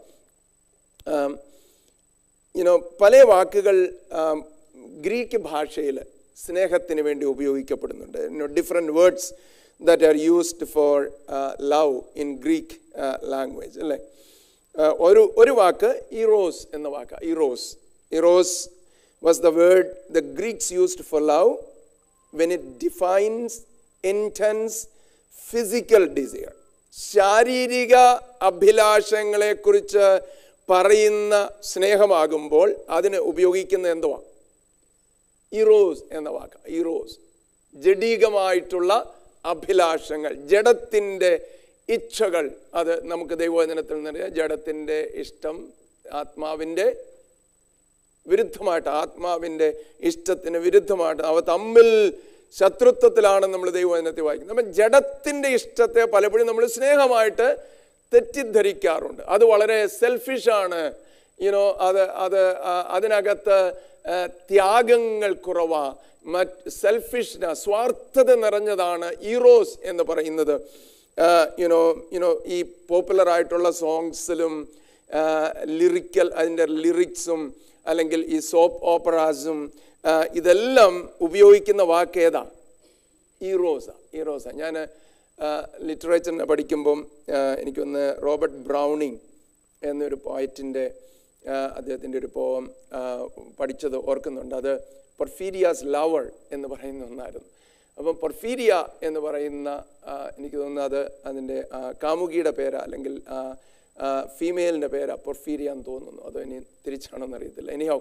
പല വാക്കുകൾ ഗ്രീക്ക് ഭാഷയിൽ സ്നേഹത്തിന് വേണ്ടി ഉപയോഗിക്കപ്പെടുന്നുണ്ട്. Different words that are used for love in Greek language, അല്ലേ? ഒരു വാക്ക് ഇറോസ് എന്ന വാക്ക്. Eros was the word the Greeks used for love when it defines intense physical desire. ശാരീരിക അഭിലാഷങ്ങളെക്കുറിച്ച് പറയുന്ന സ്നേഹമാകുമ്പോൾ അതിന് ഉപയോഗിക്കുന്ന എന്തുവാ? ഇറോസ് എന്ന വാക്ക്. ഇറോസ്, ജഡീകമായിട്ടുള്ള അഭിലാഷങ്ങൾ, ജഡത്തിൻ്റെ ഇച്ഛകൾ. അത് നമുക്ക് ദൈവവചനത്തിൽ നിന്നറിയാം. ജഡത്തിൻ്റെ ഇഷ്ടം ആത്മാവിൻ്റെ വിരുദ്ധമായിട്ട്, ആത്മാവിൻ്റെ ഇഷ്ടത്തിന് വിരുദ്ധമായിട്ട് അവ തമ്മിൽ ശത്രുത്വത്തിലാണ് നമ്മൾ ദൈവവചനത്തെ വായിക്കുന്നത്. അപ്പം ജഡത്തിൻ്റെ ഇഷ്ടത്തെ പലപ്പോഴും നമ്മൾ സ്നേഹമായിട്ട് തെറ്റിദ്ധരിക്കാറുണ്ട്. അത് വളരെ സെൽഫിഷാണ്. അതിനകത്ത് ത്യാഗങ്ങൾ കുറവാ, സെൽഫിഷ്നെസ്, സ്വാർത്ഥത നിറഞ്ഞതാണ് ഈറോസ് എന്ന് പറയുന്നത്. ഈ പോപ്പുലറായിട്ടുള്ള സോങ്സിലും അതിൻ്റെ ലിറിക്സും അല്ലെങ്കിൽ ഈ സോപ്പ് ഓപ്പറാസും ഇതെല്ലാം ഉപയോഗിക്കുന്ന വാക്ക് ഏതാ? ഈറോസ. ഞാൻ ലിറ്ററേച്ചറിനെ പഠിക്കുമ്പം എനിക്കൊന്ന് റോബർട്ട് ബ്രൗണിങ് എന്നൊരു പോയറ്റിൻ്റെ അദ്ദേഹത്തിൻ്റെ ഒരു പോം പഠിച്ചത് ഓർക്കുന്നുണ്ട്. അത് പൊർഫീരിയാസ് ലവർ എന്ന് പറയുന്ന ഒന്നായിരുന്നു. അപ്പം പൊർഫീരിയ എന്ന് പറയുന്ന എനിക്ക് തോന്നുന്നത് അത് അതിൻ്റെ കാമുകിയുടെ പേരാ അല്ലെങ്കിൽ ഫീമെയിലിൻ്റെ പേരാ പൊർഫീരിയ എന്ന് തോന്നുന്നു. അത് ഇനി തിരിച്ചാണെന്ന് അറിയത്തില്ല. Anyhow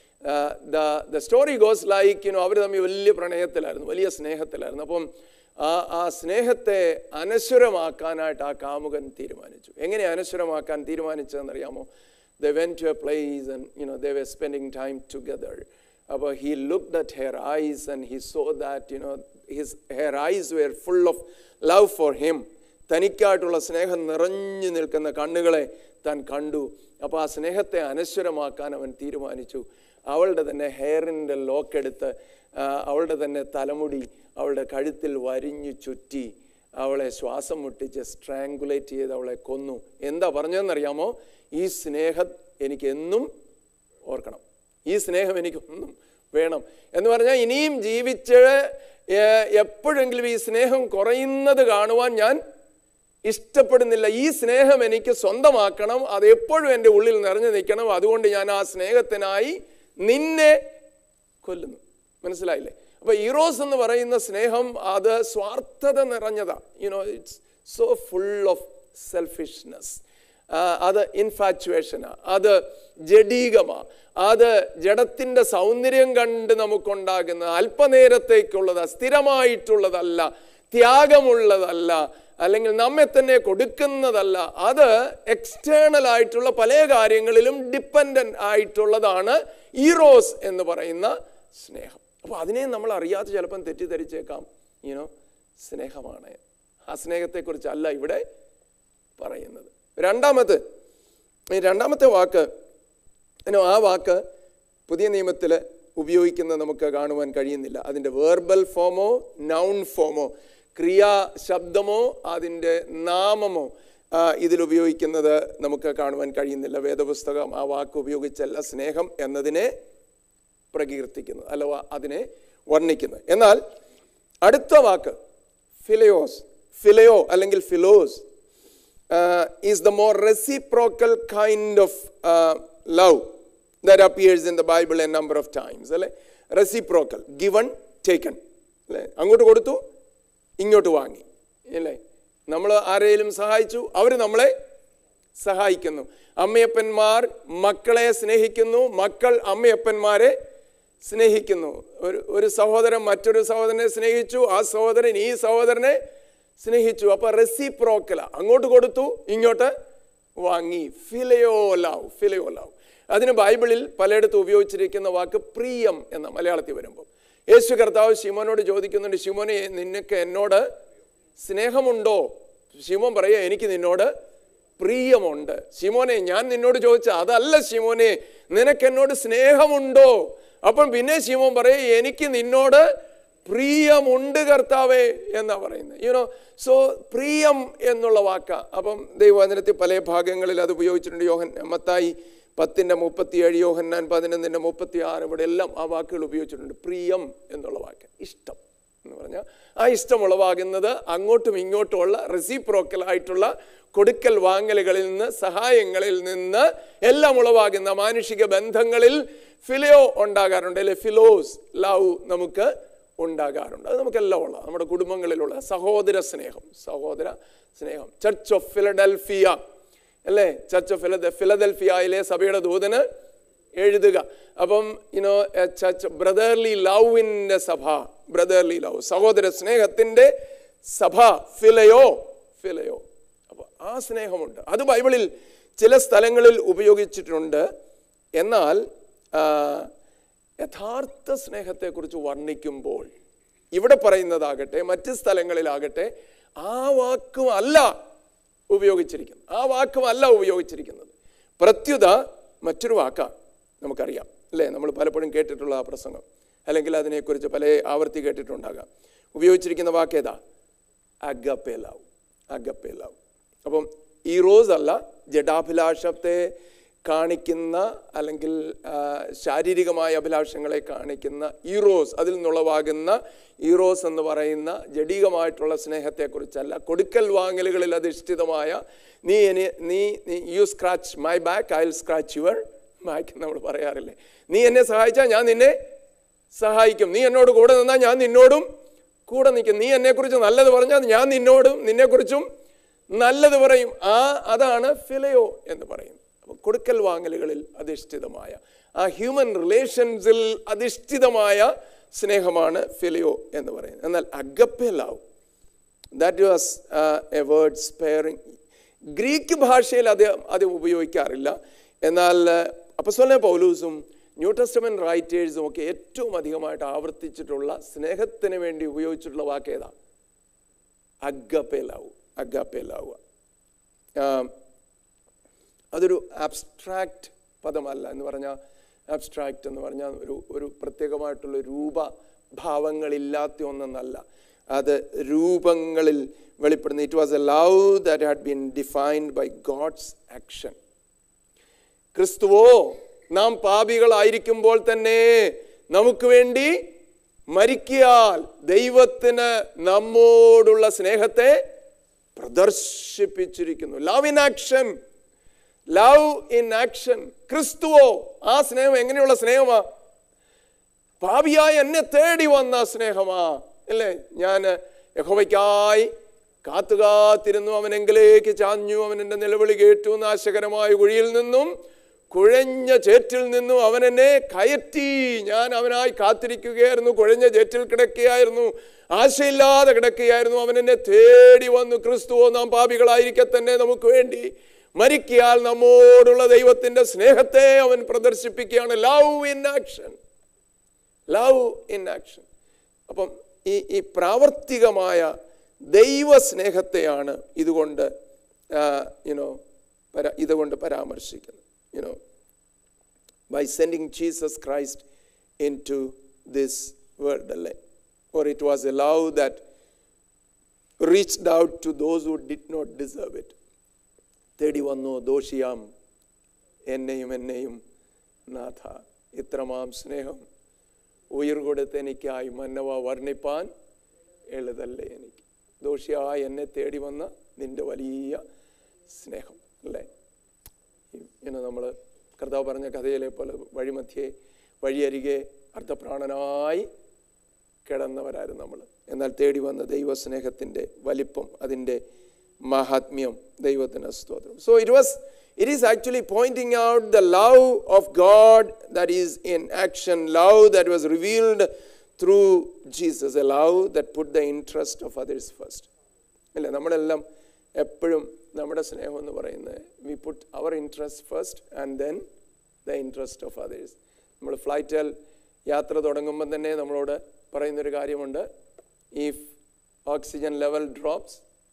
the story goes like അവർ തമ്മിൽ വലിയ പ്രണയത്തിലായിരുന്നു, വലിയ സ്നേഹത്തിലായിരുന്നു. അപ്പം ആ സ്നേഹത്തെ അനശ്വരമാക്കാനായിട്ട് ആ കാമുകൻ തീരുമാനിച്ചു. എങ്ങനെ അനശ്വരമാക്കാൻ തീരുമാനിച്ചതെന്നറിയാമോ? They went to a place and they were spending time together. But he looked at her eyes and he saw that her eyes were full of love for him. തനിക്കായിട്ടുള്ള സ്നേഹം നിറഞ്ഞു നിൽക്കുന്ന കണ്ണുകളെ താൻ കണ്ടു. അപ്പോൾ ആ സ്നേഹത്തെ അനശ്വരമാക്കാൻ അവൻ തീരുമാനിച്ചു. അവളുടെ തന്നെ ഹെയറിൻ്റെ ലോക്കെടുത്ത് അവളുടെ തന്നെ തലമുടി അവളുടെ കഴുത്തിൽ വരിഞ്ഞു ചുറ്റി അവളെ ശ്വാസം മുട്ടിച്ച് സ്ട്രാങ്കുലേറ്റ് ചെയ്ത് അവളെ കൊന്നു. എന്താ പറഞ്ഞതെന്നറിയാമോ? ഈ സ്നേഹം എനിക്കെന്നും ഓർക്കണം, ഈ സ്നേഹം എനിക്കൊന്നും വേണം എന്ന് പറഞ്ഞാൽ ഇനിയും ജീവിച്ച് എപ്പോഴെങ്കിലും ഈ സ്നേഹം കുറയുന്നത് കാണുവാൻ ഞാൻ ഇഷ്ടപ്പെടുന്നില്ല. ഈ സ്നേഹം എനിക്ക് സ്വന്തമാക്കണം, അത് എപ്പോഴും എൻ്റെ ഉള്ളിൽ നിറഞ്ഞു നിൽക്കണം. അതുകൊണ്ട് ഞാൻ ആ സ്നേഹത്തിനായി നിന്നെ കൊല്ലുന്നു. മനസ്സിലായില്ലേ? അപ്പൊ ഈറോസ് എന്ന് പറയുന്ന സ്നേഹം അത് സ്വാർത്ഥത നിറഞ്ഞതാ. It's so full of selfishness. അത് ഇൻഫാച്വേഷനാ, അത് ജഡീകമാ, അത് ജഡത്തിൻ്റെ സൗന്ദര്യം കണ്ട് നമുക്കുണ്ടാകുന്ന അല്പനേരത്തേക്കുള്ളതാ, സ്ഥിരമായിട്ടുള്ളതല്ല, ത്യാഗമുള്ളതല്ല, അല്ലെങ്കിൽ നമ്മെ തന്നെ കൊടുക്കുന്നതല്ല. അത് എക്സ്റ്റേണൽ ആയിട്ടുള്ള പല കാര്യങ്ങളിലും ഡിപ്പെൻഡൻ്റ് ആയിട്ടുള്ളതാണ് ഈറോസ് എന്ന് പറയുന്ന സ്നേഹം. അപ്പോൾ അതിനെ നമ്മൾ അറിയാതെ ചിലപ്പം തെറ്റിദ്ധരിച്ചേക്കാം സ്നേഹമാണ്. ആ സ്നേഹത്തെക്കുറിച്ചല്ല ഇവിടെ പറയുന്നത്. രണ്ടാമത്തെ വാക്ക്, ആ വാക്ക് പുതിയ നിയമത്തിൽ ഉപയോഗിക്കുന്നത് നമുക്ക് കാണുവാൻ കഴിയുന്നില്ല. അതിൻ്റെ വേർബൽ ഫോമോ നൗൺ ഫോമോ, ക്രിയാ ശബ്ദമോ അതിൻ്റെ നാമമോ ഇതിലുപയോഗിക്കുന്നത് നമുക്ക് കാണുവാൻ കഴിയുന്നില്ല. വേദപുസ്തകം ആ വാക്ക് ഉപയോഗിച്ചല്ല സ്നേഹം എന്നതിനെ പ്രകീർത്തിക്കുന്നത്, അഥവാ അതിനെ വർണ്ണിക്കുന്നത്. എന്നാൽ അടുത്ത വാക്ക് ഫിലയോ അല്ലെങ്കിൽ ഫിലോസ് is the more reciprocal kind of love that appears in the Bible a number of times. അല്ലേ? Reciprocal, given, taken. അല്ലേ? അങ്ങോട്ട് കൊടുത്തു, ഇങ്ങോട്ട് വാങ്ങി. അല്ലേ? നമ്മൾ ആരെയും സഹായിച്ചു, അവർ നമ്മളെ സഹായിക്കുന്നു. അമ്മയപ്പന്മാർ മക്കളെ സ്നേഹിക്കുന്നു, മക്കൾ അമ്മയപ്പന്മാരെ സ്നേഹിക്കുന്നു. ഒരു സഹോദരൻ മറ്റൊരു സഹോദരനെ സ്നേഹിച്ചു, ആ സഹോദരൻ ഈ സഹോദരനെ സ്നേഹിച്ചു. അപ്പൊ റെസിപ്രോക്കല, അങ്ങോട്ട് കൊടുത്തു ഇങ്ങോട്ട് വാങ്ങി. Phileo love. അതിന് ബൈബിളിൽ പലയിടത്തും ഉപയോഗിച്ചിരിക്കുന്ന വാക്ക് പ്രിയം എന്ന മലയാളത്തിൽ വരുമ്പോൾ യേശു കർത്താവ് ശിമോനോട് ചോദിക്കുന്നുണ്ട്, ശിമോനെ നിനക്ക് എന്നോട് സ്നേഹമുണ്ടോ? ശിമോൻ പറയുക, എനിക്ക് നിന്നോട് പ്രിയമുണ്ട്. ശിമോനെ ഞാൻ നിന്നോട് ചോദിച്ച അതല്ല ശിമോനെ, നിനക്ക് എന്നോട് സ്നേഹമുണ്ടോ? അപ്പം പിന്നെ ശിമോൻ പറയും, എനിക്ക് നിന്നോട് പ്രിയമുണ്ട് കർത്താവേ എന്നാ പറയുന്നത്. സോ പ്രിയം എന്നുള്ള വാക്ക അപ്പം ദൈവവചനത്തിൽ പല ഭാഗങ്ങളിൽ അത് ഉപയോഗിച്ചിട്ടുണ്ട്. മത്തായി 10:37, യോഹന്നാൻ 11:36, ഇവിടെ എല്ലാം ആ വാക്കുകൾ ഉപയോഗിച്ചിട്ടുണ്ട്. പ്രിയം എന്നുള്ള വാക്ക്, ഇഷ്ടം എന്ന് പറഞ്ഞാൽ ആ ഇഷ്ടം ഉളവാകുന്നത് അങ്ങോട്ടും ഇങ്ങോട്ടുമുള്ള റെസിപ്രോക്കൽ ആയിട്ടുള്ള കൊടുക്കൽ വാങ്ങലുകളിൽ നിന്ന്, സഹായങ്ങളിൽ നിന്ന് എല്ലാം ഉളവാകുന്ന മാനുഷിക ബന്ധങ്ങളിൽ ഫിലയോ ഉണ്ടാകാറുണ്ട്, അല്ലെ? ഫിലോസ് ലവ് നമുക്ക് ഉണ്ടാകാറുണ്ട്. അത് നമുക്കെല്ലാം ഉള്ള നമ്മുടെ കുടുംബങ്ങളിലുള്ള സഹോദര സ്നേഹം. ചർച്ച് ഓഫ് ഫിലഡൽഫിയ, അല്ലേ? ചർച്ച് ഓഫ് ഫിലഡൽഫിയയിലെ സഭയുടെ ദൂതന് എഴുതുക. അപ്പം ചർച്ച് ബ്രദർലി ലവിൻ്റെ സഭ, ബ്രദർലി ലവ്, സഹോദര സ്നേഹത്തിൻ്റെ സഭ, ഫിലയോ. അപ്പോൾ ആ സ്നേഹമുണ്ട്. അത് ബൈബിളിൽ ചില സ്ഥലങ്ങളിൽ ഉപയോഗിച്ചിട്ടുണ്ട്. എന്നാൽ യഥാർത്ഥ സ്നേഹത്തെക്കുറിച്ച് വർണ്ണിക്കുമ്പോൾ ഇവിടെ പറയുന്നതാകട്ടെ മറ്റ് സ്ഥലങ്ങളിലാകട്ടെ ആ വാക്കും അല്ല ഉപയോഗിച്ചിരിക്കുന്നത്. പ്രത്യുത മറ്റൊരു വാക്കാണ്. നമുക്കറിയാം അല്ലേ, നമ്മൾ പലപ്പോഴും കേട്ടിട്ടുള്ള ആ പ്രസംഗം, അല്ലെങ്കിൽ അതിനെക്കുറിച്ച് പല ആവർത്തി കേട്ടിട്ടുണ്ടാകാം. ഉപയോഗിച്ചിരിക്കുന്ന വാക്കേതാ? Agape love. അപ്പം ഈറോസ് അല്ല, ജഡാഭിലാഷത്തെ കാണിക്കുന്ന അല്ലെങ്കിൽ ശാരീരികമായ അഭിലാഷങ്ങളെ കാണിക്കുന്ന ഈറോസ്, അതിൽ നിന്നുളവാകുന്ന ഈറോസ് എന്ന് പറയുന്ന ജഡികമായിട്ടുള്ള സ്നേഹത്തെക്കുറിച്ചല്ല. കൊടുക്കൽ വാങ്ങലുകളിൽ അധിഷ്ഠിതമായ നീ you scratch my back, I will scratch your back നമ്മൾ പറയാറില്ലേ. നീ എന്നെ സഹായിച്ചാൽ ഞാൻ നിന്നെ സഹായിക്കും, നീ എന്നോട് കൂടെ നിന്നാൽ ഞാൻ നിന്നോടും കൂടെ നിൽക്കും, നീ എന്നെക്കുറിച്ച് നല്ലത് പറഞ്ഞാൽ ഞാൻ നിന്നെക്കുറിച്ചും നല്ലത് പറയും. അതാണ് ഫിലിയോ എന്ന് പറയുന്നത്. അപ്പോൾ കൊടുക്കൽ വാങ്ങലുകളിൽ അധിഷ്ഠിതമായ, ആ ഹ്യൂമൻ റിലേഷൻസിൽ അധിഷ്ഠിതമായ സ്നേഹമാണ് ഫിലിയോ എന്ന് പറയുന്നത്. എന്നാൽ agape love, that was a word sparing. Greek ഭാഷയിൽ അത് ഉപയോഗിക്കാറില്ല. എന്നാൽ അപ്പോസ്തലനായ പൗലോസും ന്യൂ ടെസ്റ്റമെന്റ് റൈറ്റേഴ്സും ഒക്കെ ഏറ്റവും അധികമായിട്ട് ആവർത്തിച്ചിട്ടുള്ള സ്നേഹത്തിന് വേണ്ടി ഉപയോഗിച്ചിട്ടുള്ള വാക്കേതാ? Agape love. അതൊരു ആബ്സ്ട്രാക്റ്റ് പദമല്ല. എന്ന് പറഞ്ഞാൽ ആബ്സ്ട്രാക്റ്റ് എന്ന് പറഞ്ഞാൽ ഒരു പ്രത്യേകമായിട്ടുള്ള രൂപഭാവങ്ങളില്ലാത്ത ഒന്നെന്നല്ല, അത് രൂപങ്ങളിൽ വെളിപ്പെടുന്ന. It was a love that had been defined by God's action. ക്രിസ്തുവോ നാം പാപികളായിരിക്കുമ്പോൾ തന്നെ നമുക്ക് വേണ്ടി മരിക്കയാൽ ദൈവത്തിന് നമ്മോടുള്ള സ്നേഹത്തെ പ്രദർശിപ്പിച്ചിരിക്കുന്നു. Love in action. ക്രിസ്തുവോ, ആ സ്നേഹം എങ്ങനെയുള്ള സ്നേഹമാ? പാപിയായി എന്നെ തേടി വന്ന സ്നേഹമാ അല്ലേ. ഞാൻ യഹോവയ്ക്കായി കാത്തുകാത്തിരുന്നു, അവനെങ്കിലേക്ക് ചാഞ്ഞു, അവൻ എൻ്റെ നിലവിളി കേട്ടു, നാശകരമായ കുഴിയിൽ നിന്നും കുഴഞ്ഞ ചേറ്റിൽ നിന്നും അവൻ എന്നെ കയറ്റി. ഞാൻ അവനായി കാത്തിരിക്കുകയായിരുന്നു, കുഴഞ്ഞ ചേറ്റിൽ കിടക്കുകയായിരുന്നു, ആശയില്ലാതെ കിടക്കുകയായിരുന്നു, അവൻ എന്നെ തേടി വന്നു. ക്രിസ്തുവോ നാം പാപികളായിരിക്കെ തന്നെ നമുക്ക് വേണ്ടി മരിക്കയാൽ നമ്മോടുള്ള ദൈവത്തിൻ്റെ സ്നേഹത്തെ അവൻ പ്രദർശിപ്പിക്കുകയാണ്. Love in action. അപ്പം ഈ പ്രാവർത്തികമായ ദൈവസ്നേഹത്തെയാണ് ഇതുകൊണ്ട് പരാമർശിക്കുന്നത്. By sending Jesus Christ into this world, or it was a love that reached out to those who did not deserve it. തേടി വന്നു ദോഷിയാം എന്നെയും നാഥ, ഇത്രമാം സ്നേഹം ഉയിർ കൊടുത്ത് എനിക്കായി മന്നവ വർണ്ണിപ്പാൻ എളുതല്ലേ എനിക്ക്. ദോഷിയായി എന്നെ തേടി വന്ന നിന്റെ വലിയ സ്നേഹം അല്ലേ. നമ്മൾ കർത്താവ് പറഞ്ഞ കഥയിലെ പോലെ വഴിയരികെ അർദ്ധപ്രാണനായി കിടന്നവരായിരുന്നു നമ്മൾ. എന്നാൽ തേടി വന്ന ദൈവസ്നേഹത്തിൻ്റെ വലിപ്പം, അതിൻ്റെ മഹാത്മ്യം ദൈവത്തിന് സ്തോത്രം. So it is actually pointing out the love of God that is in action, love that was revealed through Jesus, a love that put the interest of others first. അല്ലേ, നമ്മളെല്ലാം എപ്പോഴും നമ്മുടെ സ്നേഹം എന്ന് പറയുന്നത് we put our interest first and then the interest of others. നമ്മൾ ഫ്ലൈറ്റിൽ യാത്ര തുടങ്ങുമ്പോൾ തന്നെ നമ്മളോട് പറയുന്നൊരു കാര്യമുണ്ട്, if oxygen level drops,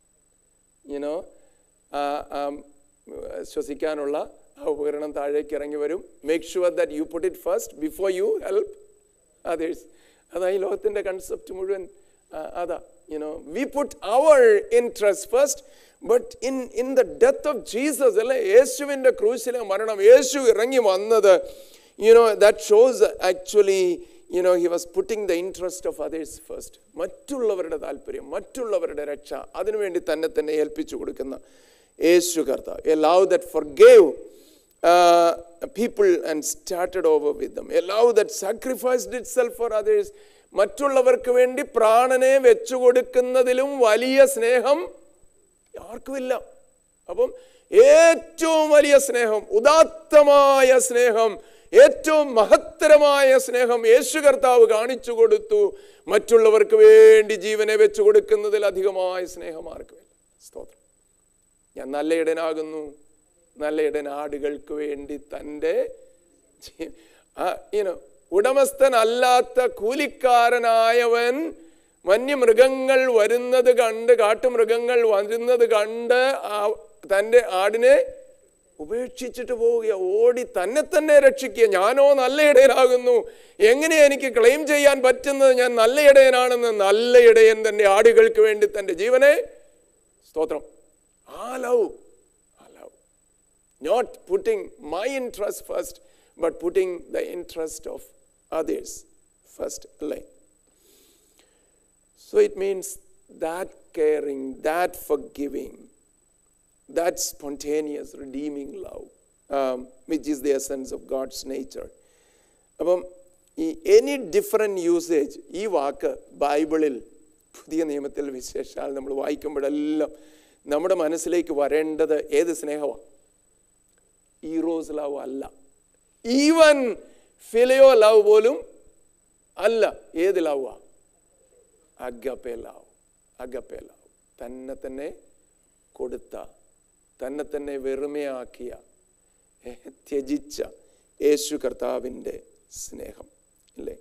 ശ്വസിക്കാനുള്ള ആ ഉപകരണം താഴേക്ക് ഇറങ്ങി വരും. Make sure that you put it first before you help others. അതാ ഈ ലോകത്തിൻ്റെ കൺസെപ്റ്റ് മുഴുവൻ അതാ. We put our interest first. But in the death of Jesus അല്ലെ, യേശുവിൻ്റെ ക്രൂശിലെ മരണം, യേശു ഇറങ്ങി വന്നത് that shows actually he was putting the interest of others first. മറ്റുള്ളവരുടെ താല്പര്യം, മറ്റുള്ളവരുടെ രക്ഷ, അതിനുവേണ്ടി തന്നെ ഏൽപ്പിച്ചു കൊടുക്കുന്ന യേശു കർത്താവ്. A love that forgave people and started over with them. A love that sacrificed itself for others. മറ്റുള്ളവർക്ക് വേണ്ടി പ്രാണനെ വെച്ചു കൊടുക്കുന്നതിലും വലിയ സ്നേഹം ആർക്കുമില്ല. അപ്പം ഏറ്റവും വലിയ സ്നേഹം, ഉദാത്തമായ സ്നേഹം, ഏറ്റവും മഹത്തരമായ സ്നേഹം യേശു കർത്താവ് കാണിച്ചു കൊടുത്തു. മറ്റുള്ളവർക്ക് വേണ്ടി ജീവനെ വെച്ചു കൊടുക്കുന്നതിൽ അധികമായ സ്നേഹം ആർക്കുമില്ല. സ്തോത്രം. ഞാൻ നല്ല ഇടനാകുന്നു, നല്ല ഇടനാടുകൾക്ക് വേണ്ടി തൻ്റെ ഉടമസ്ഥനല്ലാത്ത കൂലിക്കാരനായവൻ വന്യമൃഗങ്ങൾ വരുന്നത് കണ്ട്, കാട്ടുമൃഗങ്ങൾ വരുന്നത് കണ്ട് തൻ്റെ ആടിനെ ഉപേക്ഷിച്ചിട്ട് പോവുക, ഓടി തന്നെ രക്ഷിക്കുക. ഞാനോ നല്ല ഇടയനാകുന്നു, എങ്ങനെയാ എനിക്ക് ക്ലെയിം ചെയ്യാൻ പറ്റുന്നത് ഞാൻ നല്ല ഇടയനാണെന്ന്? നല്ല ഇടയൻ തൻ്റെ ആടുകൾക്ക് വേണ്ടി തൻ്റെ ജീവനെ, സ്തോത്രം, ആ love, not putting my interest first, but putting the interest of others first. So it means that caring, that forgiving, that spontaneous redeeming love, which is the essence of God's nature. അപ്പം ഈ any different usage, ഈ വാക്ക് ബൈബിളിൽ പുതിയ നിയമത്തിൽ വിശേഷാൽ നമ്മൾ വായിക്കുമ്പോഴെല്ലാം നമ്മുടെ മനസ്സിലേക്ക് വരേണ്ടത് ഏത് സ്നേഹമാണ്? ഈറോസ് ലവ് അല്ല, ഈവൻ ഫിലിയോ ലവ് പോലും അല്ല. ഏത് ലവാ? Agape love. അഗപ്പേ ലവ്, തന്നെ കൊടുത്ത, തന്നെ വെറുമയാക്കിയ, ത്യജിച്ച യേശു കർത്താവിൻ്റെ സ്നേഹം ഇല്ലേ?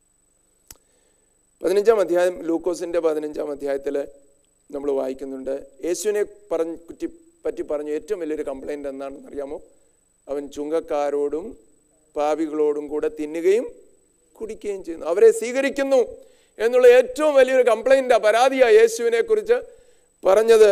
15-ാം അധ്യായം, ലൂക്കോസിൻ്റെ 15-ാം അധ്യായത്തിൽ നമ്മൾ വായിക്കുന്നുണ്ട്, യേശുവിനെ പറ്റി പറഞ്ഞ ഏറ്റവും വലിയൊരു കംപ്ലൈൻറ്റ് എന്താണെന്ന് അറിയാമോ? അവൻ ചുങ്കക്കാരോടും പാപികളോടും കൂടെ തിന്നുകയും കുടിക്കുകയും ചെയ്യുന്നു, അവരെ സ്വീകരിക്കുന്നു എന്നുള്ള ഏറ്റവും വലിയൊരു കംപ്ലൈൻറ്റാ, പരാതിയാ യേശുവിനെ കുറിച്ച് പറഞ്ഞത്.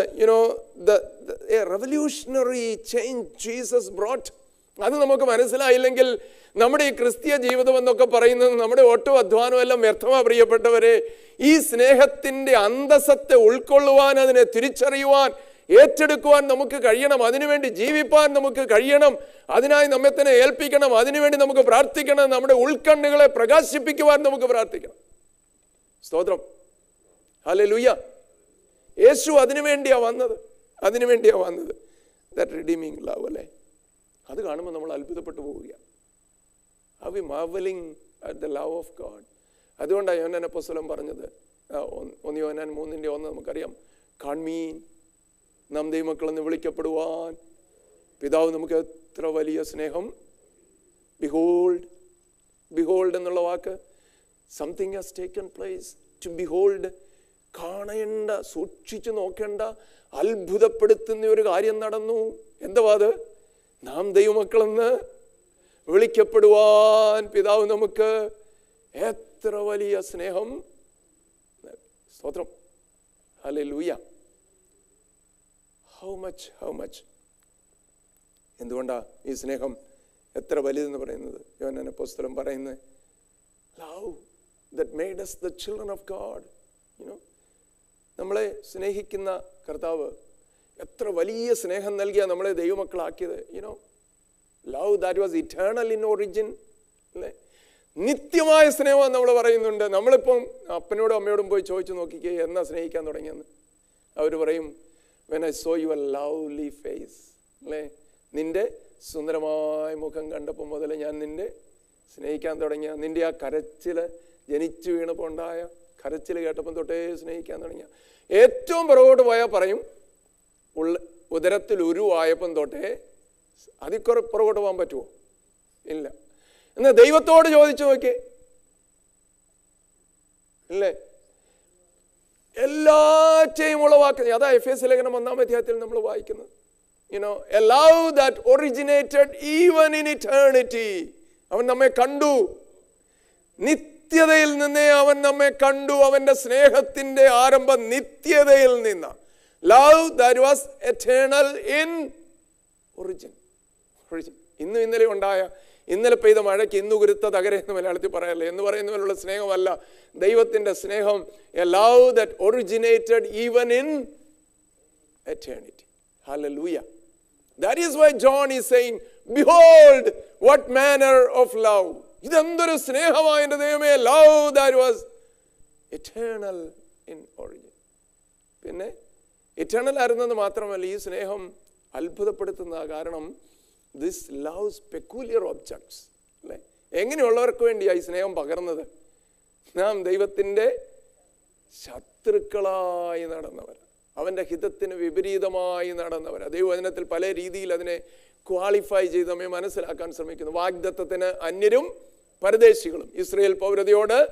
Revolutionary change Jesus brought. അത് നമുക്ക് മനസ്സിലായില്ലെങ്കിൽ നമ്മുടെ ഈ ക്രിസ്തീയ ജീവിതം എന്നൊക്കെ പറയുന്നത് നമ്മുടെ ഒട്ടും അധ്വാനം എല്ലാം വ്യർത്ഥമാ. പ്രിയപ്പെട്ടവരെ, ഈ സ്നേഹത്തിൻ്റെ അന്തസ്സത്തെ ഉൾക്കൊള്ളുവാൻ, അതിനെ തിരിച്ചറിയുവാൻ, ഏറ്റെടുക്കുവാൻ നമുക്ക് കഴിയണം. അതിനുവേണ്ടി ജീവിപ്പാൻ നമുക്ക് കഴിയണം. അതിനായി നമ്മെ തന്നെ ഏൽപ്പിക്കണം. അതിനുവേണ്ടി നമുക്ക് പ്രാർത്ഥിക്കണം. നമ്മുടെ ഉൾക്കണ്ണുകളെ പ്രകാശിപ്പിക്കുവാൻ നമുക്ക് പ്രാർത്ഥിക്കണം. സ്തോത്രം, ഹല്ലേലൂയ. യേശു അതിനുവേണ്ടിയാ വന്നത്. ദാറ്റ് റിഡീമിങ് ലവ് അല്ലേ? അത് കാണുമ്പോൾ നമ്മൾ അത്ഭുതപ്പെട്ടു പോവുകയാണ്. Are we marveling at the love of God? അതുകൊണ്ടാണ് യോഹന്നാൻ അപ്പോസ്തലൻ പറഞ്ഞത്, 1 യോഹന്നാൻ 3:1 നമുക്കറിയാം, കാൺമീൻ, നാം ദൈവമക്കളെന്ന് വിളിക്കപ്പെടുവാൻ പിതാവ് നമുക്ക് എത്ര വലിയ സ്നേഹം. ബിഹോൾഡ്, ബിഹോൾഡ് എന്നുള്ള വാക്ക്, something has taken place. To behold, കാണേണ്ട, സൂക്ഷിച്ചു നോക്കേണ്ട, അത്ഭുതപ്പെടുത്തുന്ന ഒരു കാര്യം നടന്നു. എന്തുവാ അത്? നാം ദൈവമക്കളെന്ന് വിളിക്കപ്പെടുവാൻ പിതാവ് നമുക്ക് എത്ര വലിയ സ്നേഹം. സ്തോത്രം, ഹല്ലേലൂയ. ഹൗ മച്ച് എന്തുകൊണ്ടാ ഈ സ്നേഹം എത്ര വലുതെന്ന് പറയുന്നത്? യോഹന്നാൻ അപ്പോസ്തലൻ പറയുന്നത്, love that made us the children of God. നമ്മളെ സ്നേഹിക്കുന്ന കർത്താവ് എത്ര വലിയ സ്നേഹം നൽകിയാ നമ്മളെ ദൈവമക്കളാക്കിയത്. Love that was eternal in origin അല്ലേ? നിത്യമായ സ്നേഹം നമ്മൾ പറയുന്നുണ്ട്. നമ്മളിപ്പം അപ്പനോടും അമ്മയോടും പോയി ചോദിച്ചു നോക്കിക്കേ, എന്നാ സ്നേഹിക്കാൻ തുടങ്ങിയെന്ന്. അവർ പറയും, when I saw your lovely face, അല്ലേ? നിന്റെ സുന്ദരമായ മുഖം കണ്ടപ്പോൾ മുതൽ ഞാൻ നിന്നെ സ്നേഹിക്കാൻ തുടങ്ങിയ, നിന്റെ ആ കരച്ചിൽ, ജനിച്ചു വീണപ്പോൾ ഉണ്ടായ കരച്ചിൽ കേട്ടപ്പം തൊട്ടേ സ്നേഹിക്കാൻ തുടങ്ങിയ. ഏറ്റവും പുറകോട്ട് പോയാൽ പറയും, ഉദരത്തിൽ ഉരുവായപ്പം തൊട്ടേ. അതിൽ പുറകോട്ട് പോകാൻ പറ്റുമോ? ഇല്ല. എന്നാൽ ദൈവത്തോട് ചോദിച്ചു നോക്കിയേ, ഇല്ലേ? എല്ലാറ്റെയും ഉളവാക്കുന്നത്. അതാ എഫേസ്യ ലേഖനം 1-ാം അധ്യായത്തിൽ നമ്മൾ വായിക്കുന്നത്. a love that originated even in eternity. അവൻ നമ്മെ കണ്ടു, നിത്യതയിൽ നിന്നേ അവൻ നമ്മെ കണ്ടു. അവന്റെ സ്നേഹത്തിന്റെ ആരംഭം നിത്യതയിൽ നിന്ന. Love that was eternal in origin. ഇന്നും ഇന്നലെ ഉണ്ടായ, ഇന്നലെ പെയ്ത മഴയ്ക്ക് ഇന്നു കുരുത്ത തകര എന്ന് മലയാളത്തിൽ പറയാറില്ല, എന്ന് പറയുന്ന പോലുള്ള സ്നേഹമല്ല ദൈവത്തിന്റെ സ്നേഹം. a love that originated even in eternity. Hallelujah. That is why John is saying, behold what manner of love. ഇതെന്തൊരു സ്നേഹമായ എൻ്റെ ദൈവമേ. love that was eternal in origin. പിന്നെ eternal ആയിരുന്നത് മാത്രമല്ല, ഈ സ്നേഹം അത്ഭുതപ്പെടുത്തുന്ന കാരണം this loves peculiar objects അല്ലേ? എങ്ങനെയുള്ളവർക്ക് വേണ്ടിയാണ് ഈ സ്നേഹം പകർന്നത്? നാം ദൈവത്തിൻ്റെ ശത്രുക്കളായി നടന്നവർ, അവൻ്റെ ഹിതത്തിന് വിപരീതമായി നടന്നവർ. ദൈവവചനത്തിൽ പല രീതിയിൽ അതിനെ ക്വാളിഫൈ ചെയ്ത് നമ്മെ മനസ്സിലാക്കാൻ ശ്രമിക്കുന്നു. വാഗ്ദത്തത്തിന് അന്യരും പരദേശികളും, ഇസ്രായേൽ പൗരതയോട്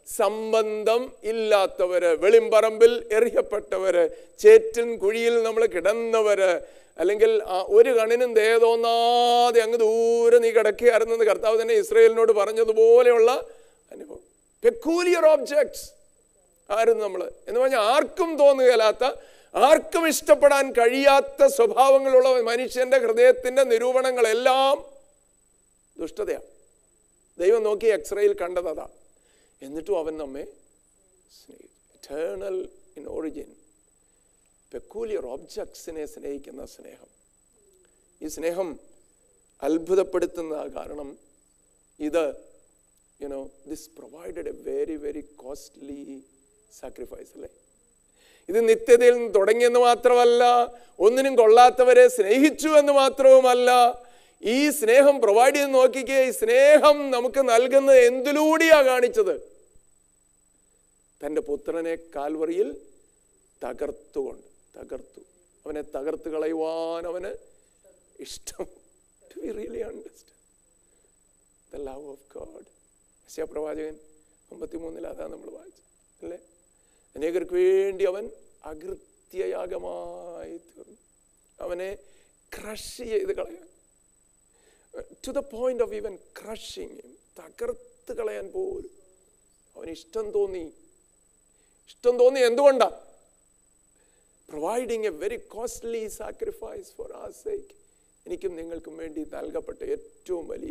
സംബന്ധം ഇല്ലാത്തവര്, വെളിമ്പറമ്പിൽ എറിയപ്പെട്ടവര്, ചേറ്റൻ കുഴിയിൽ നമ്മൾ കിടന്നവര്, അല്ലെങ്കിൽ ഒരു കണ്ണിനും ദയ തോന്നാതെ അങ്ങ് ദൂരെ നീ കിടക്കുകയായിരുന്നെന്ന് കർത്താവ് തന്നെ ഇസ്രായേലിനോട് പറഞ്ഞതുപോലെയുള്ള അനുഭവം. പെക്കൂലിയർ ഓബ്ജക്ട്സ് ആയിരുന്നു നമ്മൾ എന്ന് പറഞ്ഞാൽ ആർക്കും തോന്നുകയില്ലാത്ത, ആർക്കും ഇഷ്ടപ്പെടാൻ കഴിയാത്ത സ്വഭാവങ്ങളുള്ള മനുഷ്യന്റെ ഹൃദയത്തിന്റെ നിരൂപണങ്ങളെല്ലാം ദുഷ്ടതയാണ്. ദൈവം നോക്കി എക്സ്റേയിൽ കണ്ടത് അതാ. എന്നിട്ടും അവൻ നമ്മെ സ്നേഹിച്ചു. എറ്റേണൽ ഇൻ ഒറിജിൻ, പെക്കൂലിയർ ഓബ്ജക്ട്സിനെ സ്നേഹിക്കുന്ന സ്നേഹം. ഈ സ്നേഹം അത്ഭുതപ്പെടുത്തുന്ന കാരണം ഇത് this provided a very very costly sacrifice അല്ലേ. ഇത് നിത്യതയിൽ നിന്ന് തുടങ്ങിയെന്ന് മാത്രമല്ല, ഒന്നിനും കൊള്ളാത്തവരെ സ്നേഹിച്ചു എന്ന് മാത്രവുമല്ല, ഈ സ്നേഹം പ്രൊവൈഡ് ചെയ്ത് നോക്കിക്കേ. ഈ സ്നേഹം നമുക്ക് നൽകുന്നത് എന്തിലൂടെയാ കാണിച്ചത്? തൻ്റെ പുത്രനെ കാൽവറിയിൽ തകർത്തു. അവനെ തകർത്ത് കളയുവാൻ അവന് ഇഷ്ടം. Do we really understand the love of God? യെശയ്യാപ്രവാചകൻ 53 അതാ നമ്മൾ വായിച്ചത് അല്ലേ. അനേകർക്ക് വേണ്ടി അവൻ അകൃത്യയാഗമായി തീർന്നു. അവനെ ക്രഷ് ചെയ്ത് കളയാൻ, to the point of even crushing, തകർത്ത് കളയാൻ പോലും അവന് ഇഷ്ടം തോന്നി. എന്തുകൊണ്ടാ? Providing a very costly sacrifice for our sake. എനിക്കും നിങ്ങൾക്കും വേണ്ടി നൽകപ്പെട്ട ഏറ്റവും വലിയ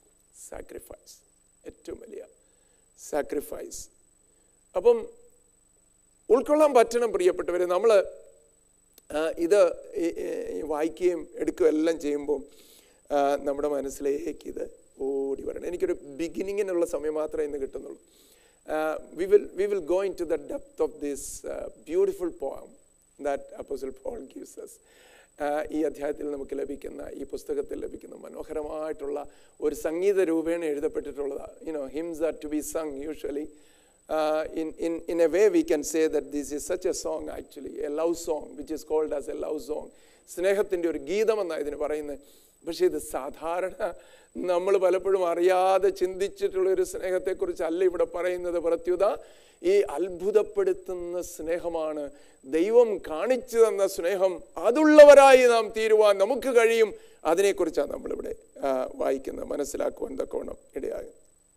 സാക്രിഫൈസ്. അപ്പം ഉൾക്കൊള്ളാൻ പറ്റണം പ്രിയപ്പെട്ടവരെ. നമ്മൾ ഇത് വായിക്കുകയും എടുക്കുകയും എല്ലാം ചെയ്യുമ്പോൾ നമ്മുടെ മനസ്സിലേക്ക് ഇത് ഓടി വരണം. എനിക്കൊരു ബിഗിനിങ്ങിനുള്ള സമയം മാത്രമേ ഇന്ന് കിട്ടുന്നുള്ളൂ. We will go into the depth of this beautiful poem that Apostle Paul gives us. ഈ അധ്യായത്തിൽ നമുക്ക് ലഭിക്കുന്ന, ഈ പുസ്തകത്തിൽ ലഭിക്കുന്ന മനോഹരമായിട്ടുള്ള ഒരു സംഗീത രൂപേണ എഴുതപ്പെട്ടിട്ടുള്ളതാണ്. Hymns are to be sung usually. In a way we can say that this is such a song, actually a love song, which is called as a love song. സ്നേഹത്തിൻ്റെ ഒരു ഗീതമെന്നാണ് ഇതിന് പറയുന്നത്. പക്ഷെ ഇത് സാധാരണ നമ്മൾ പലപ്പോഴും അറിയാതെ ചിന്തിച്ചിട്ടുള്ളൊരു സ്നേഹത്തെക്കുറിച്ചല്ല ഇവിടെ പറയുന്നത്. പ്രത്യുത ഈ അത്ഭുതപ്പെടുത്തുന്ന സ്നേഹമാണ്, ദൈവം കാണിച്ചു തന്ന സ്നേഹം. അതുള്ളവരായി നാം തീരുവാൻ നമുക്ക് കഴിയും. അതിനെക്കുറിച്ചാണ് നമ്മളിവിടെ വായിക്കുന്നത്, മനസ്സിലാക്കുവാൻ തക്കവണ്ണം ഇടയാകും.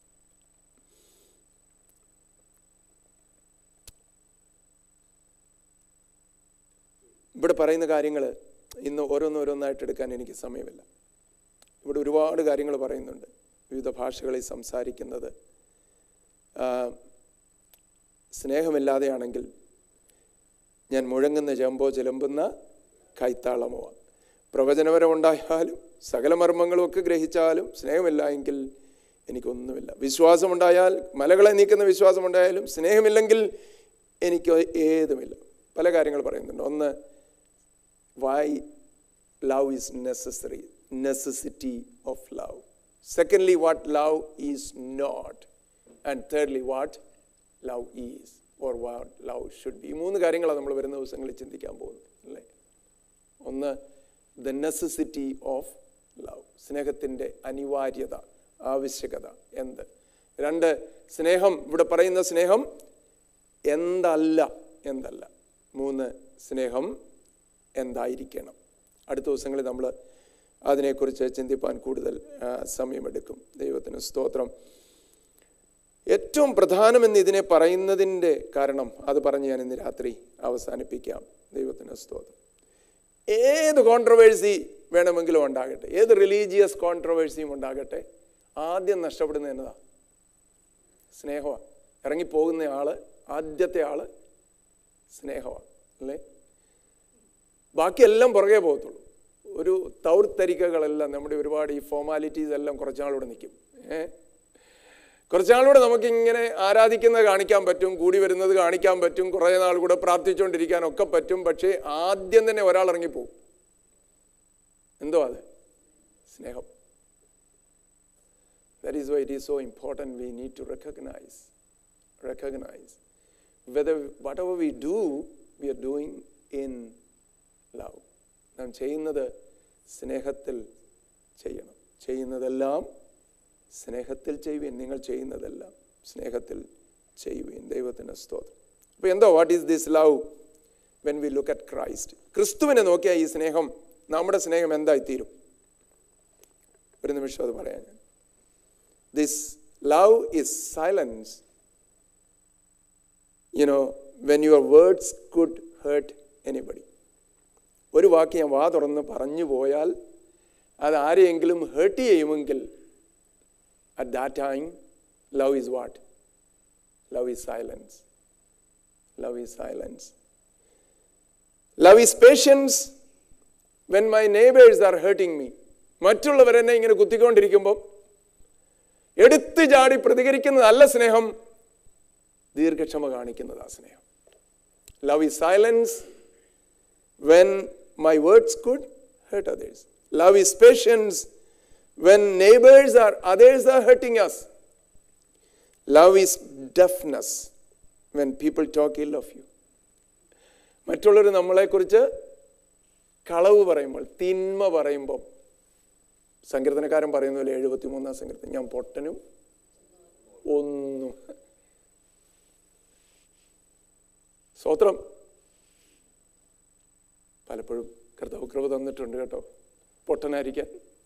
ഇവിടെ പറയുന്ന കാര്യങ്ങൾ ഇന്ന് ഓരോന്നോരോന്നായിട്ട് എടുക്കാൻ എനിക്ക് സമയമില്ല. ഇവിടെ ഒരുപാട് കാര്യങ്ങൾ പറയുന്നുണ്ട്. വിവിധ ഭാഷകളിൽ സംസാരിക്കുന്നത് സ്നേഹമില്ലാതെയാണെങ്കിൽ ഞാൻ മുഴങ്ങുന്ന ചെമ്പോ ചിലമ്പുന്ന കൈത്താളമോ. പ്രവചനപരമുണ്ടായാലും സകല മർമ്മങ്ങളും ഒക്കെ ഗ്രഹിച്ചാലും സ്നേഹമില്ല എങ്കിൽ എനിക്കൊന്നുമില്ല. വിശ്വാസമുണ്ടായാൽ, മലകളെ നീക്കുന്ന വിശ്വാസമുണ്ടായാലും സ്നേഹമില്ലെങ്കിൽ എനിക്ക് ഏതുമില്ല. പല കാര്യങ്ങൾ പറയുന്നുണ്ട്. ഒന്ന്, why love is necessary, necessity of love. Secondly, what love is not. And thirdly, what love is or what love should be. ഈ മൂന്ന് കാര്യങ്ങളാണ് നമ്മൾ വരുന്ന ദിവസങ്ങളിൽ ചിന്തിക്കാൻ പോകുന്നത് അല്ലേ. ഒന്ന്, the necessity of love, സ്നേഹത്തിൻ്റെ അനിവാര്യത, ആവശ്യകത എന്ത്. രണ്ട്, സ്നേഹം, ഇവിടെ പറയുന്ന സ്നേഹം എന്തല്ല. മൂന്ന്, സ്നേഹം എന്തായിരിക്കണം. അടുത്ത ദിവസങ്ങളിൽ നമ്മൾ അതിനെക്കുറിച്ച് ചിന്തിപ്പാൻ കൂടുതൽ സമയമെടുക്കും. ദൈവത്തിന് സ്തോത്രം. ഏറ്റവും പ്രധാനമെന്ന് ഇതിനെ പറയുന്നതിൻ്റെ കാരണം അത് പറഞ്ഞ് ഞാൻ ഇന്ന് രാത്രി അവസാനിപ്പിക്കാം. ദൈവത്തിന് സ്തോത്രം. ഏത് കോൺട്രവേഴ്സി വേണമെങ്കിലും ഉണ്ടാകട്ടെ, ഏത് റിലീജിയസ് കോൺട്രവേഴ്സിയും ഉണ്ടാകട്ടെ, ആദ്യം നഷ്ടപ്പെടുന്നത് എന്നതാ? സ്നേഹമാണ്. ഇറങ്ങിപ്പോകുന്ന ആള്, ആദ്യത്തെ ആള് സ്നേഹമാണ് അല്ലേ. ബാക്കിയെല്ലാം പുറകെ പോകത്തുള്ളൂ. ഒരു തൗർത്തരിക്കകളെല്ലാം, നമ്മുടെ ഒരുപാട് ഈ ഫോർമാലിറ്റീസ് എല്ലാം കുറച്ചാളൂടെ നിൽക്കും. കുറച്ചാളൂടെ നമുക്കിങ്ങനെ ആരാധിക്കുന്നത് കാണിക്കാൻ പറ്റും, കൂടി വരുന്നത് കാണിക്കാൻ പറ്റും, കുറേ നാൾ കൂടെ പ്രാർത്ഥിച്ചുകൊണ്ടിരിക്കാനൊക്കെ പറ്റും. പക്ഷേ ആദ്യം തന്നെ ഒരാൾ ഇറങ്ങിപ്പോവും. എന്തോ അത്? സ്നേഹം. That is why it is so important we need to recognize whether whatever we do, we are doing in love. നാം ചെയ്യുന്നത് സ്നേഹത്തിൽ ചെയ്യണം. ചെയ്യുന്നതെല്ലാം സ്നേഹത്തിൽ ചെയ്യുവിൻ. നിങ്ങൾ ചെയ്യുന്നതെല്ലാം സ്നേഹത്തിൽ ചെയ്യുകയും. ദൈവത്തിന് സ്തോത്രം. അപ്പോൾ എന്താ what is this love when we look at Christ? ക്രിസ്തുവിനെ നോക്കിയാൽ ഈ സ്നേഹം, നമ്മുടെ സ്നേഹം എന്തായിത്തീരും? ഒരു നിമിഷം അത് പറയാം ഞാൻ. This love is silence. when your words could hurt anybody. ഒരു വാക്ക് ഞാൻ വാ തുറന്ന് പറഞ്ഞു പോയാൽ അത് ആരെയെങ്കിലും ഹേർട്ട് ചെയ്യുമെങ്കിൽ at that time love is what? Love is silence. Love is silence. Love is patience when my neighbors are hurting me. മറ്റുള്ളവരെന്നെ ഇങ്ങനെ കുത്തിക്കൊണ്ടിരിക്കുമ്പോൾ എടുത്തു ചാടി പ്രതികരിക്കുന്നതല്ല സ്നേഹം, ദീർഘക്ഷമ കാണിക്കുന്നതാ സ്നേഹം. Love is silence when my words could hurt others. Love is patience when others are hurting us. Love is deafness when people talk ill of you. മറ്റുള്ളവർ നമ്മളെക്കുറിച്ച് കളവ് പറയുമ്പോൾ, തിന്മ പറയുമ്പോൾ, സങ്കീർത്തനക്കാരൻ പറയുന്നില്ല 73-ാം സങ്കീർത്തനം, ഞാൻ പൊട്ടനും ഒന്നും. സ്തോത്രം. പലപ്പോഴും കർത്താവ് കൃപ തന്നിട്ടുണ്ട് കേട്ടോ പൊട്ടനായിരിക്കാൻ.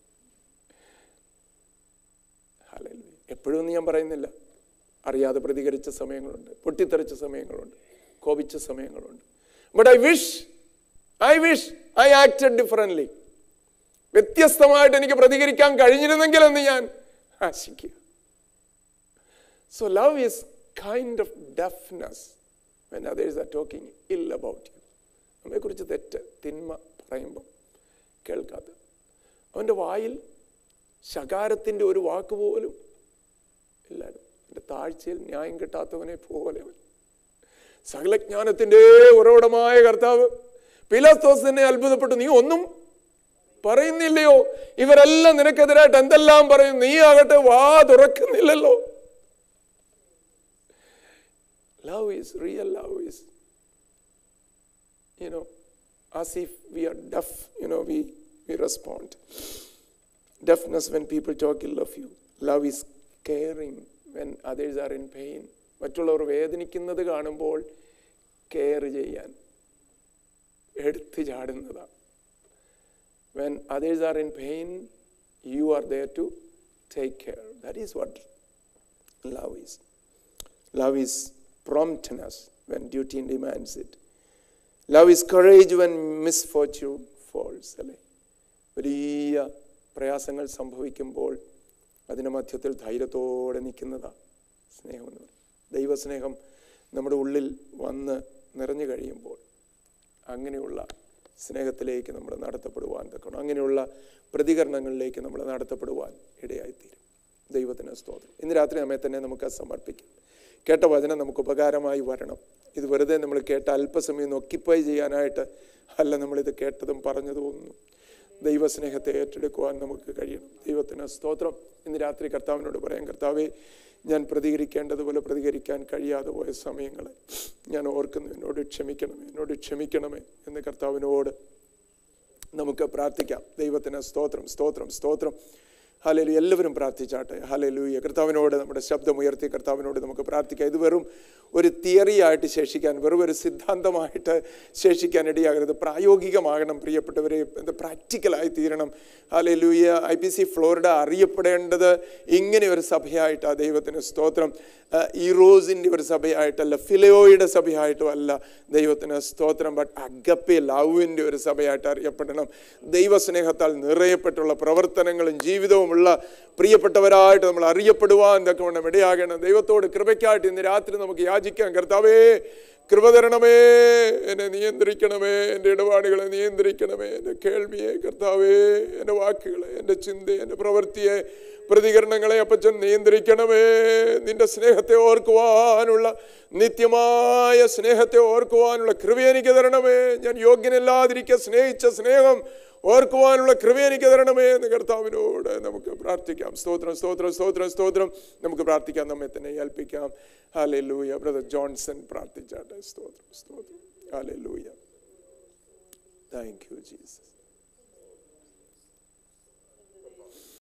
ഹല്ലേലൂയ. എപ്പോഴും ഒന്നും ഞാൻ പറയുന്നില്ല. അറിയാതെ പ്രതികരിച്ച സമയങ്ങളുണ്ട്, പൊട്ടിത്തെറിച്ച സമയങ്ങളുണ്ട്, കോപിച്ച സമയങ്ങളുണ്ട്. But I wish I acted differently. വ്യത്യസ്തമായിട്ട് എനിക്ക് പ്രതികരിക്കാൻ കഴിഞ്ഞിരുന്നെങ്കിൽ എന്ന് ഞാൻ ആശിക്കുക. So love is kind of deafness when others are talking ill about you. നമ്മെക്കുറിച്ച് തെറ്റ്, തിന്മ പറയുമ്പോൾ കേൾക്കാത്ത, അവൻ്റെ വായിൽ ശകാരത്തിൻ്റെ ഒരു വാക്ക് പോലും ഇല്ലായിരുന്നു. എൻ്റെ താഴ്ചയിൽ ന്യായം കിട്ടാത്തവനെ പോലെ അവൻ. സകലജ്ഞാനത്തിൻ്റെ ഉറവിടമായ കർത്താവ് പീലാത്തോസ് തന്നെ അത്ഭുതപ്പെട്ടു. നീ ഒന്നും പറയുന്നില്ലയോ? ഇവരെല്ലാം നിനക്കെതിരായിട്ട് എന്തെല്ലാം പറയും, നീ ആകട്ടെ വാ തുറക്കുന്നില്ലല്ലോ. Love is, real love is, as if we are deaf, we respond. Deafness when people talk ill of you. Love is caring when others are in pain. മറ്റുള്ളവർ വേദനിക്കുന്നത് കാണുമ്പോൾ കെയർ ചെയ്യാൻ എടുത്തു ചാടുന്നതാണ്. When others are in pain, you are there to take care. That is what love is. Love is promptness when duty demands it. Love is courage when misfortune falls. അല്ലേ? വലിയ പ്രയാസങ്ങൾ സംഭവിക്കുമ്പോൾ അതിൻ്റെ മധ്യത്തിൽ ധൈര്യത്തോടെ നിൽക്കുന്നതാണ് സ്നേഹമെന്ന് പറയും. ദൈവസ്നേഹം നമ്മുടെ ഉള്ളിൽ വന്ന് നിറഞ്ഞു കഴിയുമ്പോൾ അങ്ങനെയുള്ള സ്നേഹത്തിലേക്ക് നമ്മൾ നടത്തപ്പെടുവാൻ തക്കണം, അങ്ങനെയുള്ള പ്രതികരണങ്ങളിലേക്ക് നമ്മൾ നടത്തപ്പെടുവാൻ ഇടയായിത്തീരും. ദൈവത്തിന് സ്തോത്രം. ഇന്ന് രാത്രി നമ്മെ തന്നെ നമുക്ക് സമർപ്പിക്കാം. കേട്ട വചനം നമുക്ക് ഉപകാരമായി വരണം. ഇത് വെറുതെ നമ്മൾ കേട്ട അല്പസമയം ഒക്കിപ്പൈ ചെയ്യാനായിട്ട് അല്ല. നമ്മളിത് കേട്ടതും പറഞ്ഞതും ഒന്നും ദൈവസ്നേഹത്തെ ഏറ്റെടുക്കുവാൻ നമുക്ക് കഴിയണം. ദൈവത്തിന് സ്തോത്രം. ഇന്ന് രാത്രി കർത്താവിനോട് പറയാം, കർത്താവേ, ഞാൻ പ്രതികരിക്കേണ്ടതുപോലെ പ്രതികരിക്കാൻ കഴിയാതെ പോയ സമയങ്ങളെ ഞാൻ ഓർക്കുന്നു. എന്നോട് ക്ഷമിക്കണമേ എന്ന് കർത്താവിനോട് നമുക്ക് പ്രാർത്ഥിക്കാം. ദൈവത്തിന് സ്തോത്രം, സ്തോത്രം, സ്തോത്രം. ഹല്ലേലൂയ. എല്ലാവരും പ്രാർത്ഥിച്ചാട്ടെ. ഹല്ലേലൂയ. കർത്താവിനോട് നമ്മുടെ ശബ്ദമുയർത്തി കർത്താവിനോട് നമുക്ക് പ്രാർത്ഥിക്കാം. ഇത് വെറും ഒരു തിയറി ആയിട്ട് ശേഷിക്കാൻ, വെറും ഒരു സിദ്ധാന്തമായിട്ട് ശേഷിക്കാൻ ഇടയാകരുത്. പ്രായോഗികമാകണം പ്രിയപ്പെട്ടവരെ. ഇത് പ്രാക്ടിക്കലായി തീരണം. ഹല്ലേലൂയ. IPC ഫ്ലോറിഡ അറിയപ്പെടേണ്ടത് ഇങ്ങനെ ഒരു സഭയായിട്ടാണ്. ദൈവത്തിന് സ്തോത്രം. ഈറോസിൻ്റെ ഒരു സഭയായിട്ടല്ല, ഫിലയോയുടെ സഭയായിട്ടും അല്ല. ദൈവത്തിന് സ്തോത്രം. ബട്ട് അഗപ്പെ ലവിൻ്റെ ഒരു സഭയായിട്ട് അറിയപ്പെടണം. ദൈവസ്നേഹത്താൽ നിറയപ്പെട്ടുള്ള പ്രവർത്തനങ്ങളും ജീവിതവും ഉള്ള പ്രിയപ്പെട്ടവരായിട്ട് നമ്മൾ അറിയപ്പെടുവാൻ തക്കവണ്ണം ഇടയാകണം. ദൈവത്തോട് കൃപയ്ക്കായിട്ട് ഇന്ന് രാത്രി നമുക്ക് യാചിക്കാം. കർത്താവേ, കൃപ തരണമേ, എന്നെ നിയന്ത്രിക്കണമേ, എൻ്റെ ഇടപാടുകളെ നിയന്ത്രിക്കണമേ, എൻ്റെ കേൾവിയെ കർത്താവേ, എൻ്റെ വാക്കുകളെ, എൻ്റെ ചിന്തയെ, എൻ്റെ പ്രവൃത്തിയെ, പ്രതികരണങ്ങളെ അപ്പച്ചൻ നിയന്ത്രിക്കണമേ. നിന്റെ സ്നേഹത്തെ ഓർക്കുവാനുള്ള, നിത്യമായ സ്നേഹത്തെ ഓർക്കുവാനുള്ള കൃപ എനിക്ക് തരണമേ. ഞാൻ യോഗ്യനല്ലാതിരിക്കെ സ്നേഹിച്ച സ്നേഹം ഓർക്കുവാനുള്ള കൃപ എനിക്ക് തരണമേ എന്ന് കർത്താവിനോട് നമുക്ക് പ്രാർത്ഥിക്കാം. സ്തോത്രം, സ്തോത്രം, സ്തോത്രം, സ്തോത്രം. നമുക്ക് പ്രാർത്ഥിക്കാം, നമ്മെ തന്നെ ഏൽപ്പിക്കാം. ഹല്ലേലൂയ. ബ്രദർ ജോൺസൺ പ്രാർത്ഥിച്ചാട്ടെ. സ്തോത്രം, സ്തോത്രം. ഹല്ലേലൂയ. Thank you Jesus.